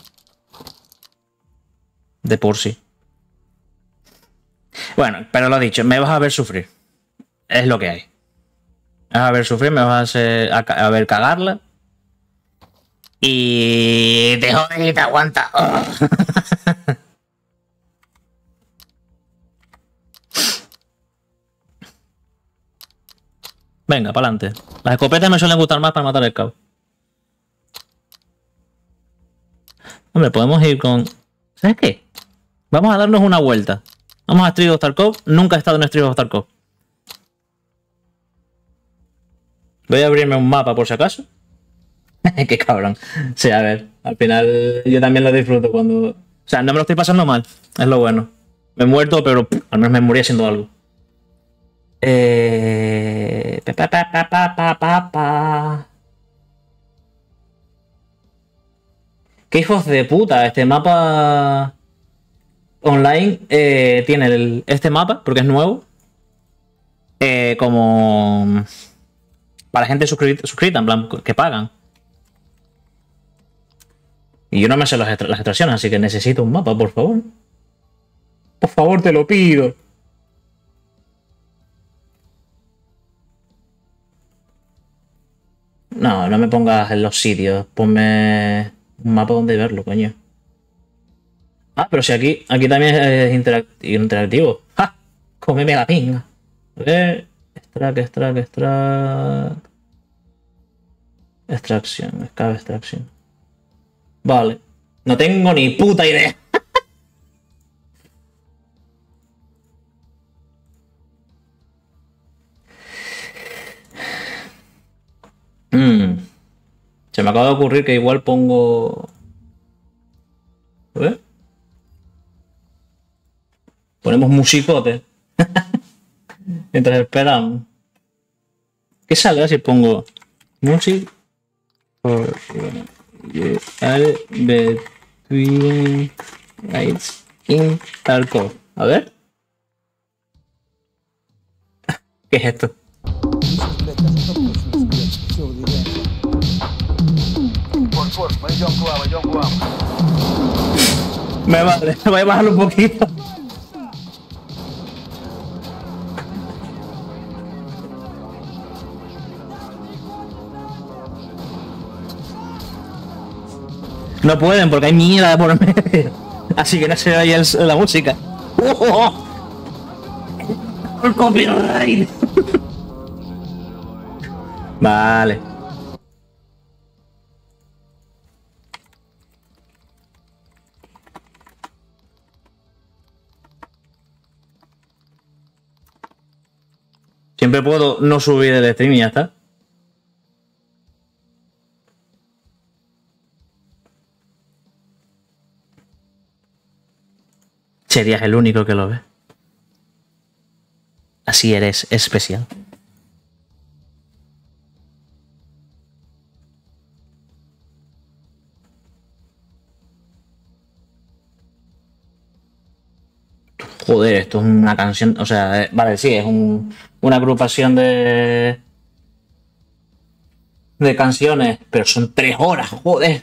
De por sí. Bueno, pero lo dicho, me vas a ver sufrir. Es lo que hay. Me vas a ver sufrir, me vas a ver cagarla. Y te jode y te aguanta. Oh. Venga, para adelante. Las escopetas me suelen gustar más para matar el cabo. Hombre, podemos ir con... ¿Sabes qué? Vamos a darnos una vuelta. Vamos a Street of Tarkov. Nunca he estado en Street of Tarkov. Voy a abrirme un mapa por si acaso. Qué cabrón. Sí, a ver. Al final yo también lo disfruto cuando... O sea, no me lo estoy pasando mal. Es lo bueno. Me he muerto, pero al menos me morí haciendo algo. Qué hijos de puta. Este mapa online tiene este mapa, porque es nuevo. Como... Para gente suscrita, en plan, que pagan. Y yo no me sé las extracciones, así que necesito un mapa, por favor. Por favor, te lo pido. No, no me pongas en los sitios. Ponme un mapa donde verlo, coño. Ah, pero si aquí también es interactivo. ¡Ja! Cómeme la pinga. A ver. Extracción. Escape extracción. Vale. No tengo ni puta idea. Se me acaba de ocurrir que igual pongo... A ver. Ponemos musicote. Mientras esperamos. ¿Qué sale si pongo music or between lights in Tarkov? A ver. ¿Qué es esto? Me madre, voy a bajarlo un poquito. No pueden porque hay mierda por medio. Así que no se oye la música. ¡Oh! ¡El copyright! Vale. Siempre puedo no subir el stream y ya está. Serías el único que lo ve. Así eres especial. Joder, esto es una canción, o sea, vale, sí, es una agrupación de canciones, pero son 3 horas, joder.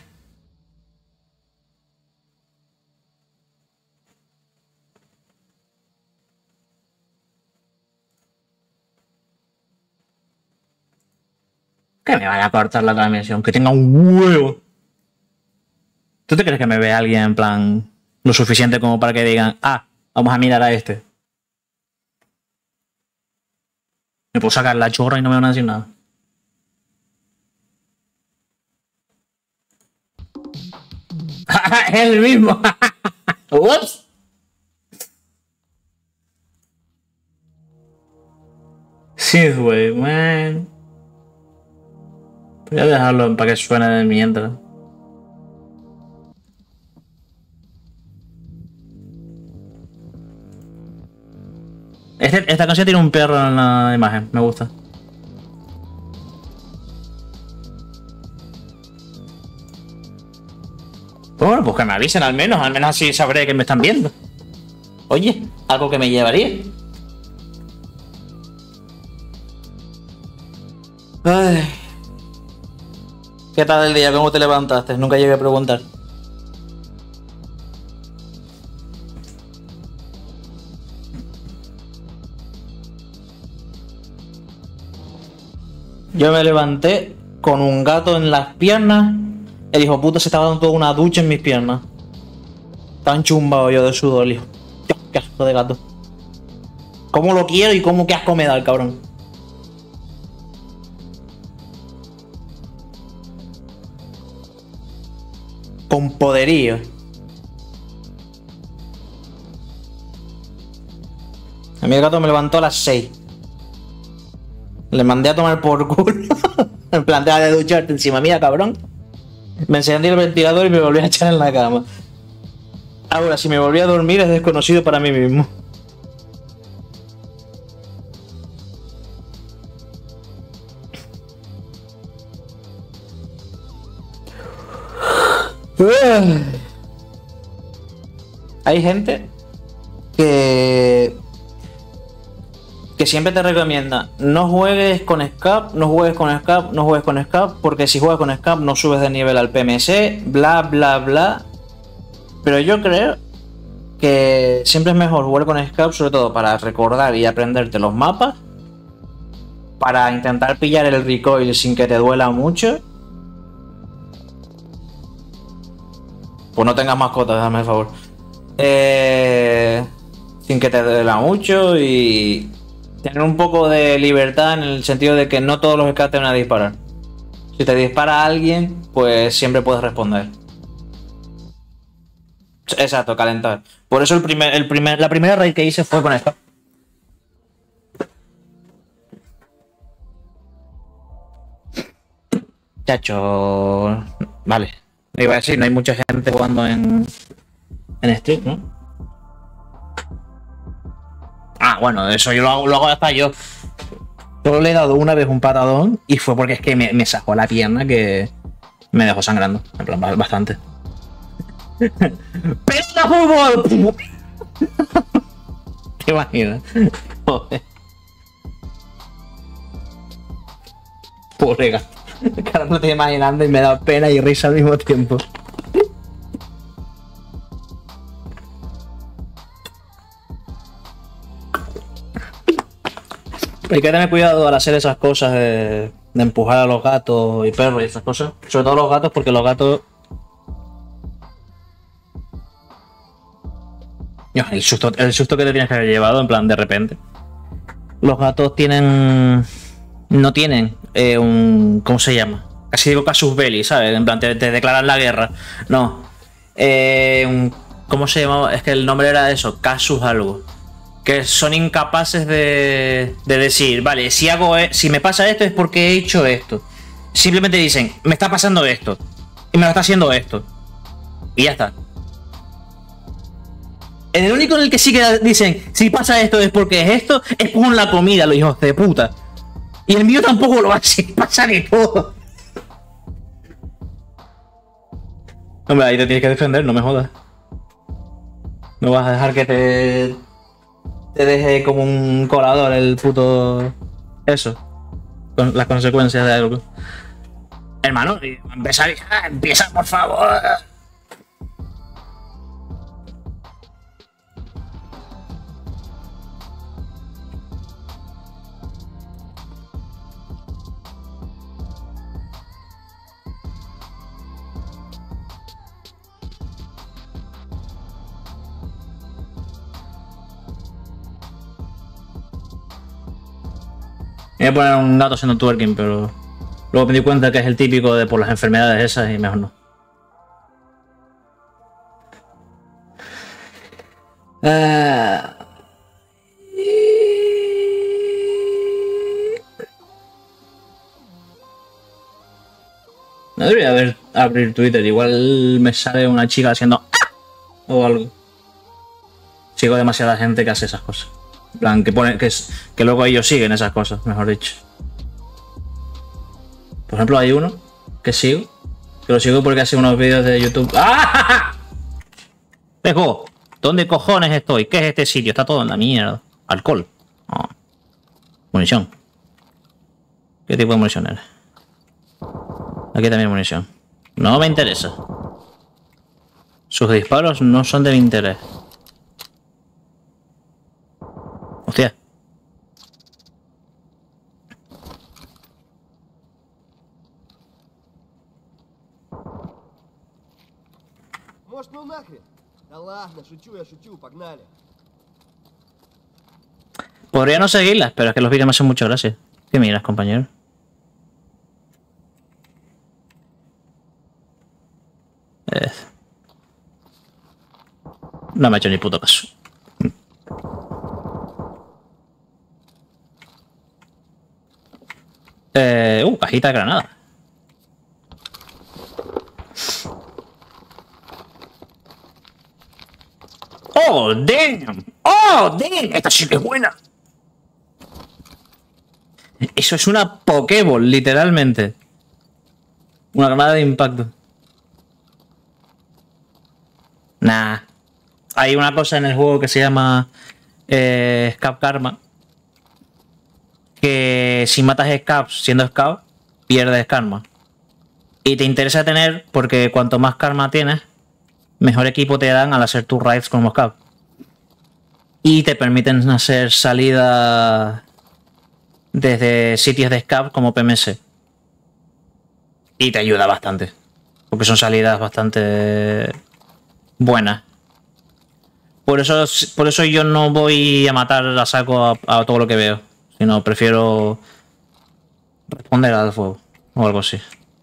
Que me van a cortar la transmisión, que tenga un huevo. ¿Tú te crees que me ve alguien en plan lo suficiente como para que digan, ah, vamos a mirar a este? Me puedo sacar la chorra y no me van a decir nada. Es el mismo. Ups. Synthwave, man. Voy a dejarlo para que suene de mientras. Esta canción tiene un perro en la imagen, me gusta. Bueno, pues que me avisen al menos así sabré que me están viendo. Oye, algo que me llevaría. Ay. ¿Qué tal el día? ¿Cómo te levantaste? Nunca llegué a preguntar. Yo me levanté con un gato en las piernas. El hijo puta se estaba dando toda una ducha en mis piernas. Tan chumbado yo de sudor, hijo. Dios, qué asco de gato. ¿Cómo lo quiero y cómo qué asco me da el cabrón? Con poderío. A mí el gato me levantó a las 6. Le mandé a tomar por culo. En plan, deja de ducharte encima mía, cabrón. Me encendí el ventilador y me volví a echar en la cama. Ahora, si me volví a dormir es desconocido para mí mismo. Hay gente que que siempre te recomienda no juegues con Scap, no juegues con Scap, no juegues con Scap, porque si juegas con Scap no subes de nivel al PMC, bla bla bla. Pero yo creo que siempre es mejor jugar con Scap, sobre todo para recordar y aprenderte los mapas, para intentar pillar el recoil sin que te duela mucho. Pues no tengas mascotas, dame el favor. Sin que te duela mucho y tener un poco de libertad en el sentido de que no todos los scouts te van a disparar. Si te dispara alguien, pues siempre puedes responder. Exacto, calentar. Por eso la primera raid que hice fue con esto. Chacho. Vale. Iba a decir, no hay mucha gente jugando en Street, ¿no? Ah, bueno, eso yo lo hago hasta yo. Solo le he dado una vez un patadón y fue porque es que me sacó la pierna que me dejó sangrando. En plan, bastante. ¡Pelota fútbol! ¿Te imaginas? Joder. Pobre gato. Que ahora no estoy imaginando y me da pena y risa al mismo tiempo. Hay que tener cuidado al hacer esas cosas de empujar a los gatos y perros y esas cosas. Sobre todo los gatos, porque los gatos... El susto que te tienes que haber llevado, en plan, de repente. Los gatos tienen... No tienen un... ¿Cómo se llama? Casi digo casus belli, ¿sabes? En plan, te declaran la guerra. No. ¿Cómo se llamaba? Es que el nombre era eso, casus algo. Que son incapaces de decir, vale, si me pasa esto es porque he hecho esto. Simplemente dicen, me está pasando esto. Y me lo está haciendo esto. Y ya está. El único en el que sí que dicen, si pasa esto es porque es esto, es con la comida, los hijos de puta. Y el mío tampoco lo hace, pasa de todo. Hombre, ahí te tienes que defender, no me jodas. No vas a dejar que te deje como un colador el puto... Eso. Con las consecuencias de algo. Hermano, empieza por favor. Me voy a poner un gato haciendo twerking, pero luego me di cuenta que es el típico de por las enfermedades esas y mejor no. No debería abrir Twitter, igual me sale una chica haciendo ¡ah! O algo. Sigo demasiada gente que hace esas cosas. En plan, que luego ellos siguen esas cosas, mejor dicho. Por ejemplo, hay uno que lo sigo porque hace unos vídeos de YouTube. ¡Ah! ¡Dejo! ¿Dónde cojones estoy? ¿Qué es este sitio? Está todo en la mierda. Alcohol. Oh. Munición. ¿Qué tipo de munición era? Aquí también hay munición. No me interesa. Sus disparos no son de mi interés. Hostia. Может, ну нахрен? Да ладно, я шучу, погнали. Podría no seguirlas, pero es que los vídeos me hacen mucha gracia. ¿Qué miras, compañero? No me ha hecho ni puto caso. Cajita de granada. ¡Oh, damn! ¡Oh, damn! Esta sí que es buena. Eso es una Pokéball, literalmente. Una granada de impacto. Nah. Hay una cosa en el juego que se llama Scap Karma. que si matas scouts siendo scout, pierdes karma. Y te interesa tener, porque cuanto más karma tienes, mejor equipo te dan al hacer tus raids como scout. Y te permiten hacer salidas desde sitios de scout como PMS. Y te ayuda bastante. Porque son salidas bastante buenas. Por eso yo no voy a matar a saco a todo lo que veo. Sino prefiero responder al fuego. O algo así.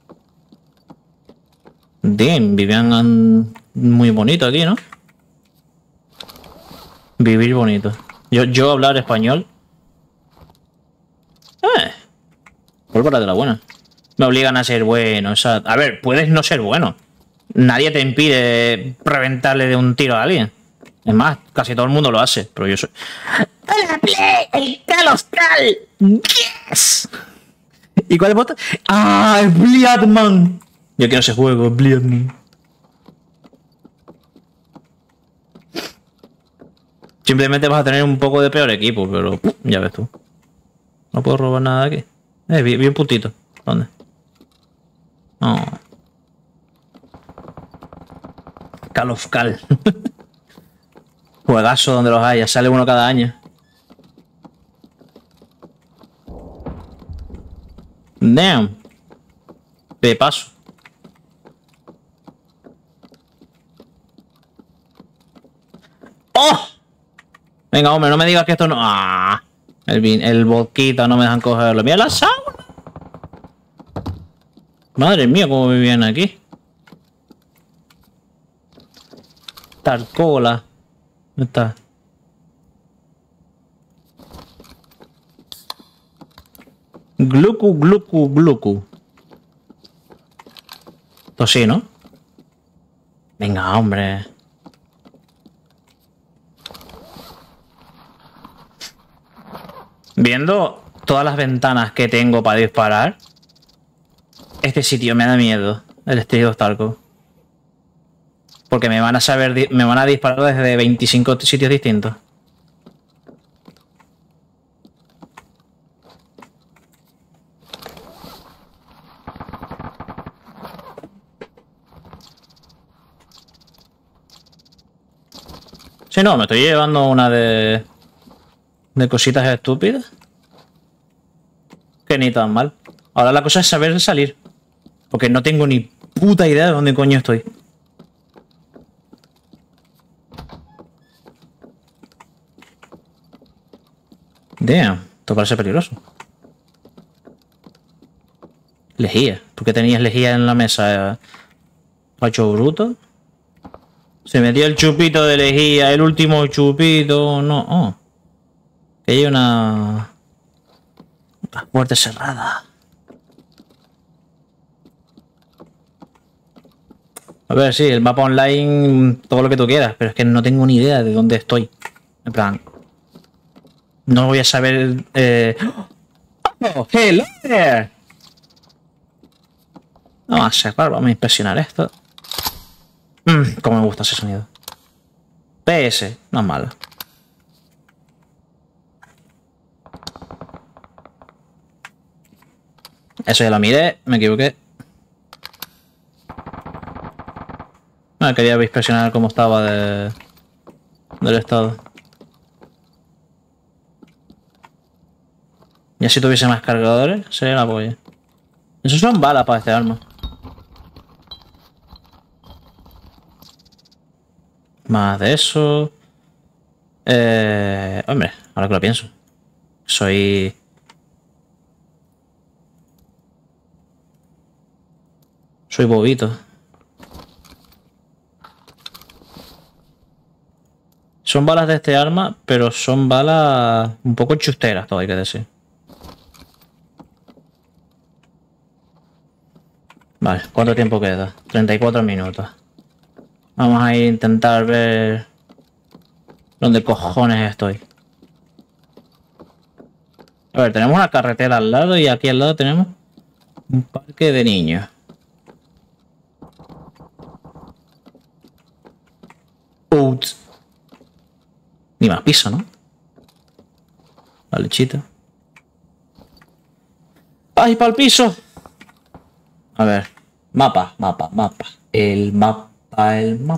Damn, vivían muy bonito aquí, ¿no? Vivir bonito. Yo hablar español. Pólvora de la buena. Me obligan a ser bueno. O sea, a ver, puedes no ser bueno. Nadie te impide reventarle de un tiro a alguien. Es más, casi todo el mundo lo hace, pero yo soy... ¡Hola, Play! ¡El Caloscal! ¡Yes! ¿Y cuál es bota? ¡Ah, es Bliadman! Yo quiero ese juego, Bliadman. Simplemente vas a tener un poco de peor equipo, pero ya ves tú. No puedo robar nada de aquí. Vi un puntito. ¿Dónde? No. Call of Cal. Juegazo donde los haya. Sale uno cada año. Damn. De paso. ¡Oh! Venga, hombre, no me digas que esto no... ¡Ah! El boquita no me dejan cogerlo. ¡Mira la sauna! Madre mía, cómo me vienen aquí. Tarcola. ¿Dónde está? Glucu, glucu, glucu. Esto sí, ¿no? Venga, hombre. Viendo todas las ventanas que tengo para disparar, este sitio me da miedo, el estilo Starco. Porque me van a disparar desde 25 sitios distintos. Sí, no, me estoy llevando una de cositas estúpidas. Que ni tan mal. Ahora la cosa es saber salir. Porque no tengo ni puta idea de dónde coño estoy. Damn, esto parece peligroso. Lejía. ¿Por qué tenías lejía en la mesa? Pacho bruto. Se metió el chupito de lejía, el último chupito. No, oh. Hay una puerta cerrada. A ver, sí, el mapa online, todo lo que tú quieras, pero es que no tengo ni idea de dónde estoy. En plan, no voy a saber... ¡Oh, hello there! Vamos a cerrar, vamos a inspeccionar esto. Cómo me gusta ese sonido. PS, no es malo. Eso ya lo miré, me equivoqué. Quería inspeccionar cómo estaba del estado. Y así tuviese más cargadores, sería la polla. Esos son balas para este arma. Más de eso. Hombre, ahora que lo pienso. Soy bobito. Son balas de este arma, pero son balas un poco chusteras, todo hay que decir. Vale, ¿cuánto tiempo queda? 34 minutos. Vamos a intentar ver dónde cojones estoy. A ver, tenemos una carretera al lado y aquí al lado tenemos un parque de niños. Uts. Ni más piso, ¿no? La lechita. ¡Ay, para el piso! A ver. Mapa. El mapa.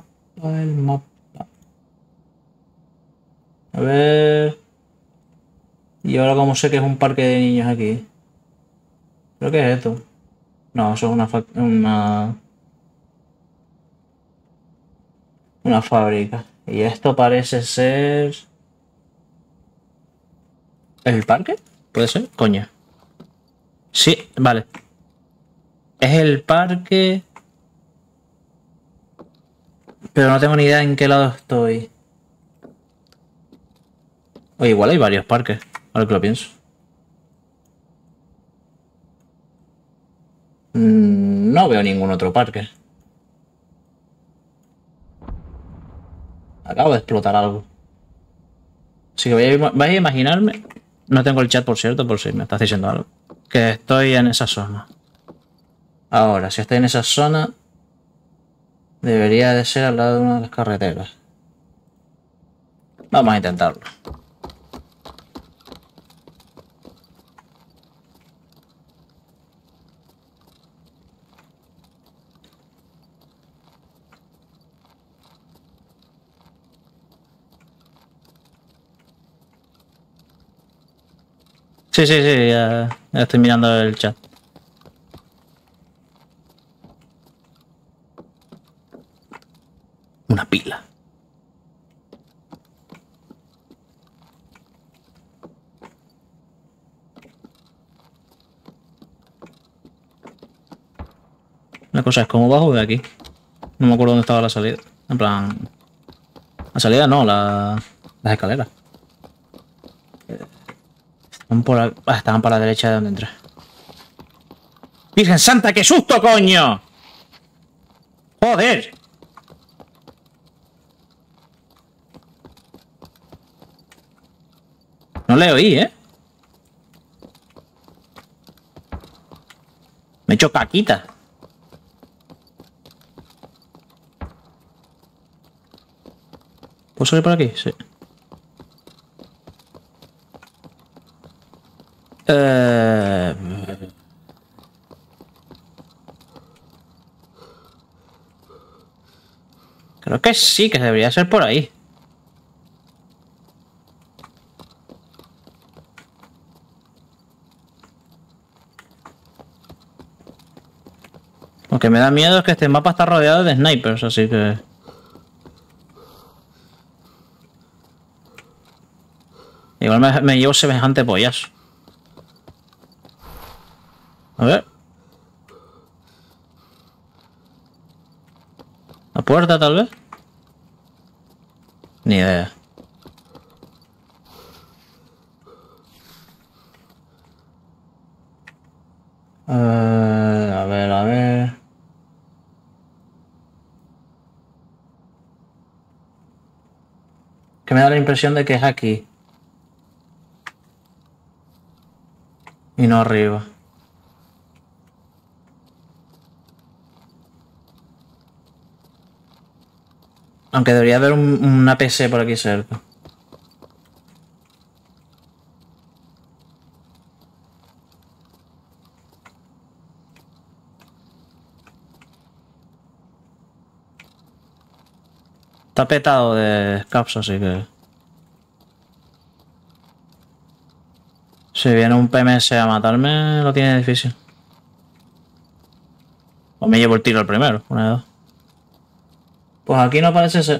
A ver. Y ahora como sé que es un parque de niños aquí. ¿Pero qué es esto? No, eso es una fábrica. Y esto parece ser... ¿El parque? ¿Puede ser? Coño. Sí, vale. Es el parque... Pero no tengo ni idea en qué lado estoy. O igual hay varios parques, ahora que lo pienso. No veo ningún otro parque. Acabo de explotar algo. Así que vais a imaginarme... No tengo el chat, por cierto, por si me estás diciendo algo. Que estoy en esa zona. Ahora, si estoy en esa zona... Debería de ser al lado de una de las carreteras. Vamos a intentarlo. Sí, ya estoy mirando el chat. Una pila. La cosa es, ¿cómo bajo de aquí? No me acuerdo dónde estaba la salida. En plan... La salida no, las escaleras. Estaban por la derecha de donde entré. ¡Virgen Santa, qué susto, coño! ¡Joder! No le oí, ¿eh? Me he hecho caquita. ¿Puedo salir por aquí? Sí. Creo que sí, que debería ser por ahí. Lo que me da miedo es que este mapa está rodeado de snipers, así que... Igual me llevo semejante pollazo. A ver. ¿La puerta, tal vez? Ni idea. A ver. Que me da la impresión de que es aquí. Y no arriba. Aunque debería haber una PC por aquí cerca. Está petado de caps, así que... Si viene un PMS a matarme, lo tiene difícil. O me llevo el tiro al primero, una de dos. Pues aquí no parece ser.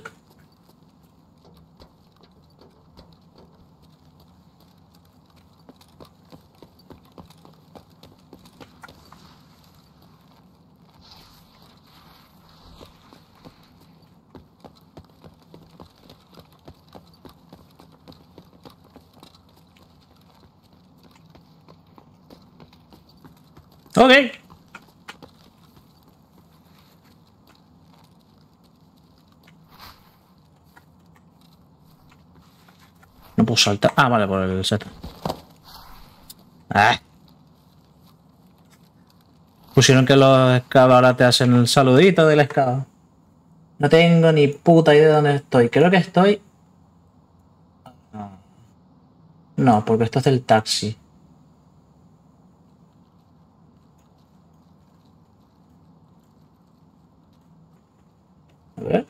Ok. No puedo saltar. Ah, vale, por el set. Ah. Pusieron que los scavs ahora te hacen el saludito del scav. No tengo ni puta idea de dónde estoy. Creo que estoy... No, porque esto es del taxi. ver.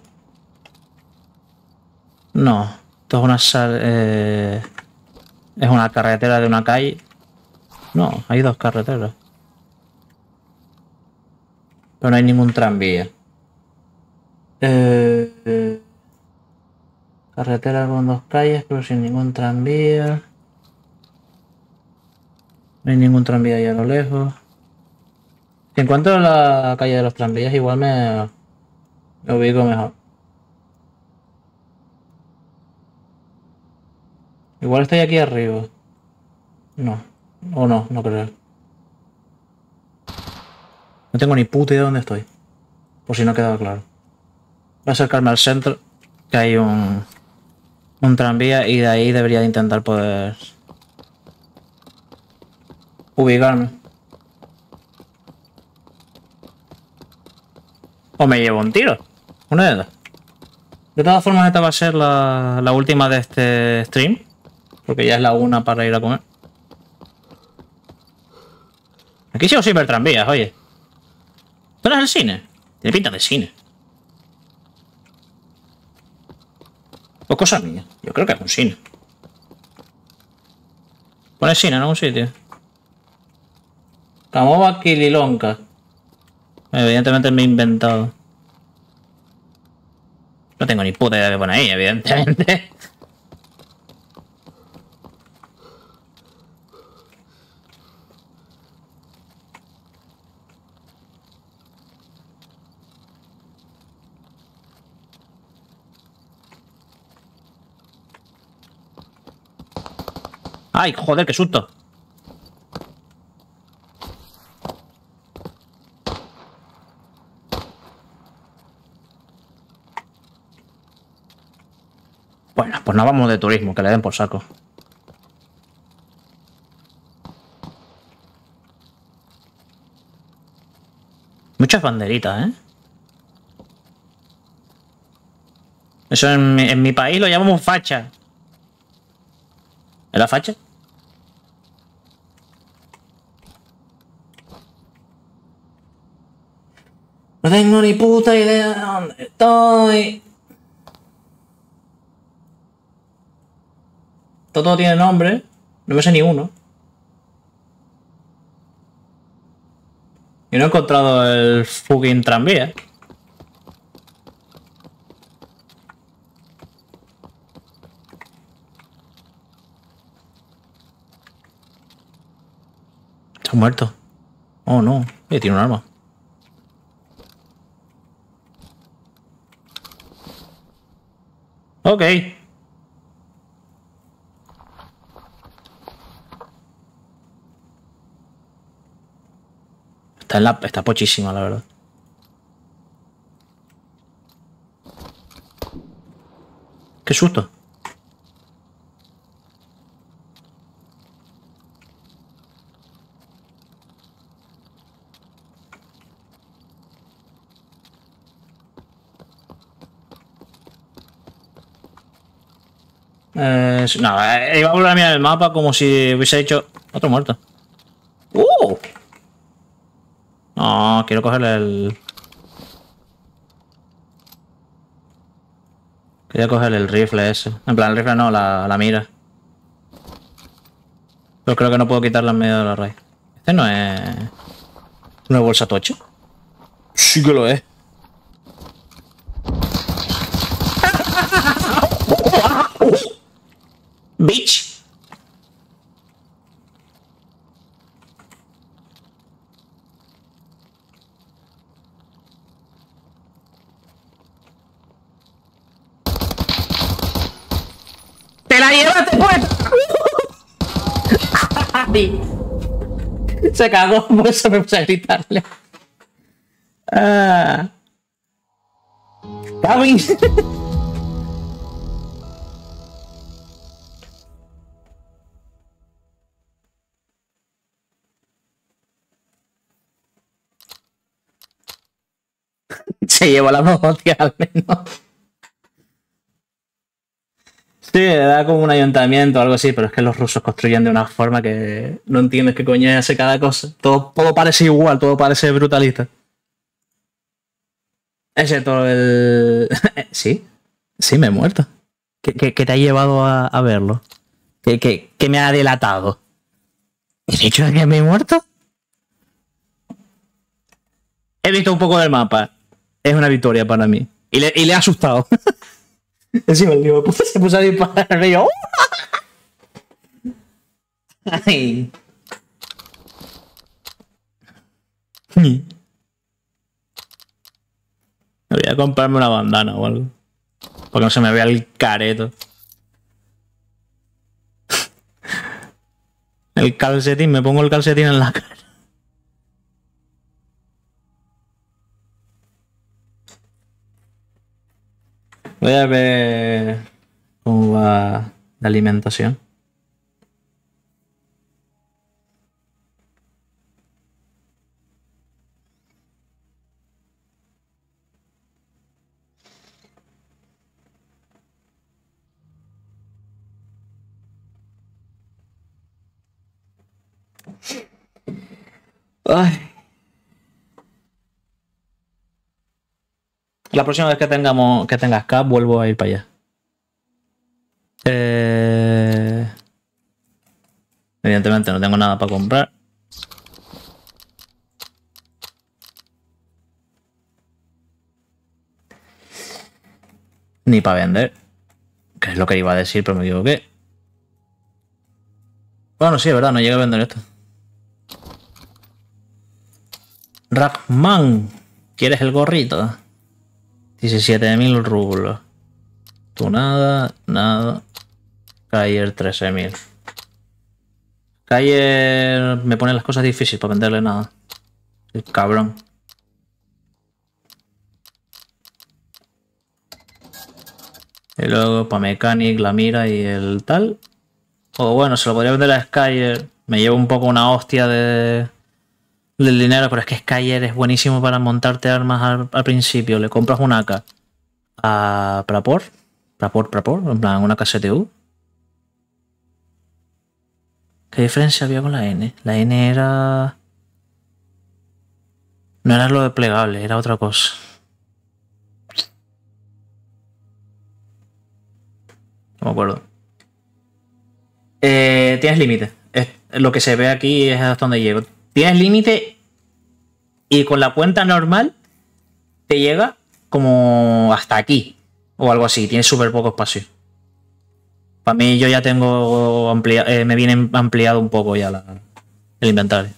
No, esto es una es una carretera de una calle. No, hay dos carreteras. Pero no hay ningún tranvía. Carretera con dos calles, pero sin ningún tranvía. No hay ningún tranvía ahí a lo lejos. Si encuentro la calle de los tranvías, igual me ubico mejor. Igual estoy aquí arriba. No. O no, no creo. No tengo ni puta idea de dónde estoy. Por si no quedaba claro. Voy a acercarme al centro, que hay un tranvía, y de ahí debería de intentar poder ubicarme. O me llevo un tiro. Una de dos. De todas formas, esta va a ser la última de este stream. Porque ya es la una para ir a comer. Aquí sigo sin ver tranvías, oye. ¿Esto no es el cine? Tiene pinta de cine. O cosa mía. Yo creo que es un cine. Pone cine en algún sitio. Kamova Kililonka. Evidentemente me he inventado. No tengo ni puta idea de qué pone ahí, evidentemente. ¡Ay, joder, qué susto! Bueno, pues nos vamos de turismo, que le den por saco. Muchas banderitas, ¿eh? Eso en mi país lo llamamos facha. ¿Es la facha? No tengo ni puta idea de dónde estoy. Todo tiene nombre. No me sé ni uno. Y no he encontrado el fucking tranvía. Está muerto. Oh no. Tiene un arma. Ok. Está pochísima, la verdad. Qué susto. No, iba a volver a mirar el mapa como si hubiese hecho otro muerto. No, quiero cogerle el... Quería cogerle el rifle ese. En plan, el rifle no, la mira. Pero creo que no puedo quitarla en medio de la raíz. Este no es... ¿Una bolsa tocha? Sí que lo es. Bitch. ¡Te la llevaste puesta! Se cagó, por eso me puse a gritarle. Gavin. Se llevó la hostia al menos. Sí, da como un ayuntamiento o algo así, pero es que los rusos construyen de una forma que no entiendes qué coño hace cada cosa. Todo parece igual, todo parece brutalista. Excepto el... Sí, sí me he muerto. ¿Qué te ha llevado a verlo? ¿Qué me ha delatado? ¿El hecho de que me he muerto? He visto un poco del mapa. Es una victoria para mí. Y le ha asustado. Encima el tío se puso a disparar y yo... Ay. Voy a comprarme una bandana o algo. Porque no se me vea el careto. El calcetín, me pongo el calcetín en la cara. Voy a ver cómo va la alimentación. Ay. La próxima vez que tengas cap, vuelvo a ir para allá. Evidentemente no tengo nada para comprar. Ni para vender. Que es lo que iba a decir, pero me equivoqué. Bueno, sí, es verdad, no llega a vender esto. Rahman, ¿quieres el gorrito? 17.000 rublos. Tú nada, nada. Cayer 13.000. Cayer me pone las cosas difíciles para venderle nada. El cabrón. Y luego para Mechanic, la mira y el tal. O bueno, se lo podría vender a Skyer. Me llevo un poco una hostia del dinero, pero es que Skyer es buenísimo para montarte armas al principio. Le compras una AK a Prapor, en plan una KSTU. ¿Qué diferencia había con la N? La N era... No era lo de plegable, era otra cosa. No me acuerdo. Tienes límite. Lo que se ve aquí es hasta donde llego. Tienes límite y con la cuenta normal te llega como hasta aquí o algo así. Tienes súper poco espacio. Para mí yo ya tengo me viene ampliado un poco ya el inventario.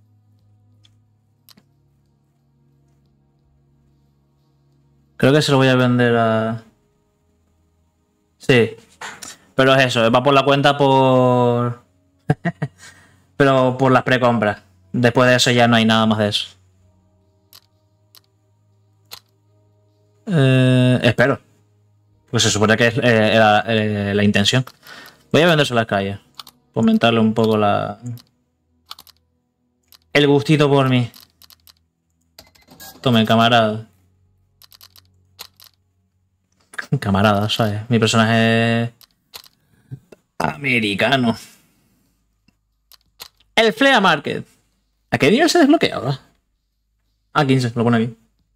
Creo que se lo voy a vender a... Sí. Pero es eso, va por la cuenta por... Pero por las precompras. Después de eso ya no hay nada más de eso. Espero. Pues se supone que era la intención. Voy a venderse a las calles. Aumentarle un poco el gustito por mí. Tome, camarada. Camarada, ¿sabes? Mi personaje es americano. El Flea Market. ¿A qué nivel se desbloqueaba? A 15, lo pone aquí.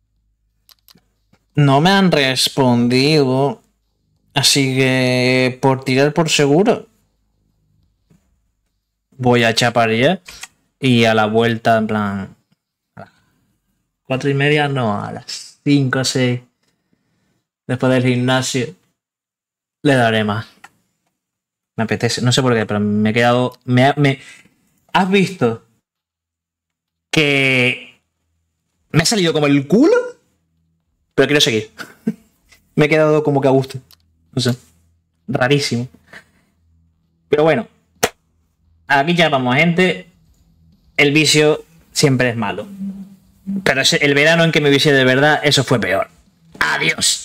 No me han respondido. Así que por tirar por seguro voy a chapar ya. Y a la vuelta, en plan... A las 4:30, no, a las 5 o 6. Después del gimnasio le daré más. Me apetece, no sé por qué, pero me he quedado... ¿Has visto que me ha salido como el culo? Pero quiero seguir. Me he quedado como que a gusto. No sé. Rarísimo. Pero bueno. Aquí ya vamos, gente. El vicio siempre es malo. Pero el verano en que me vicié de verdad, eso fue peor. Adiós.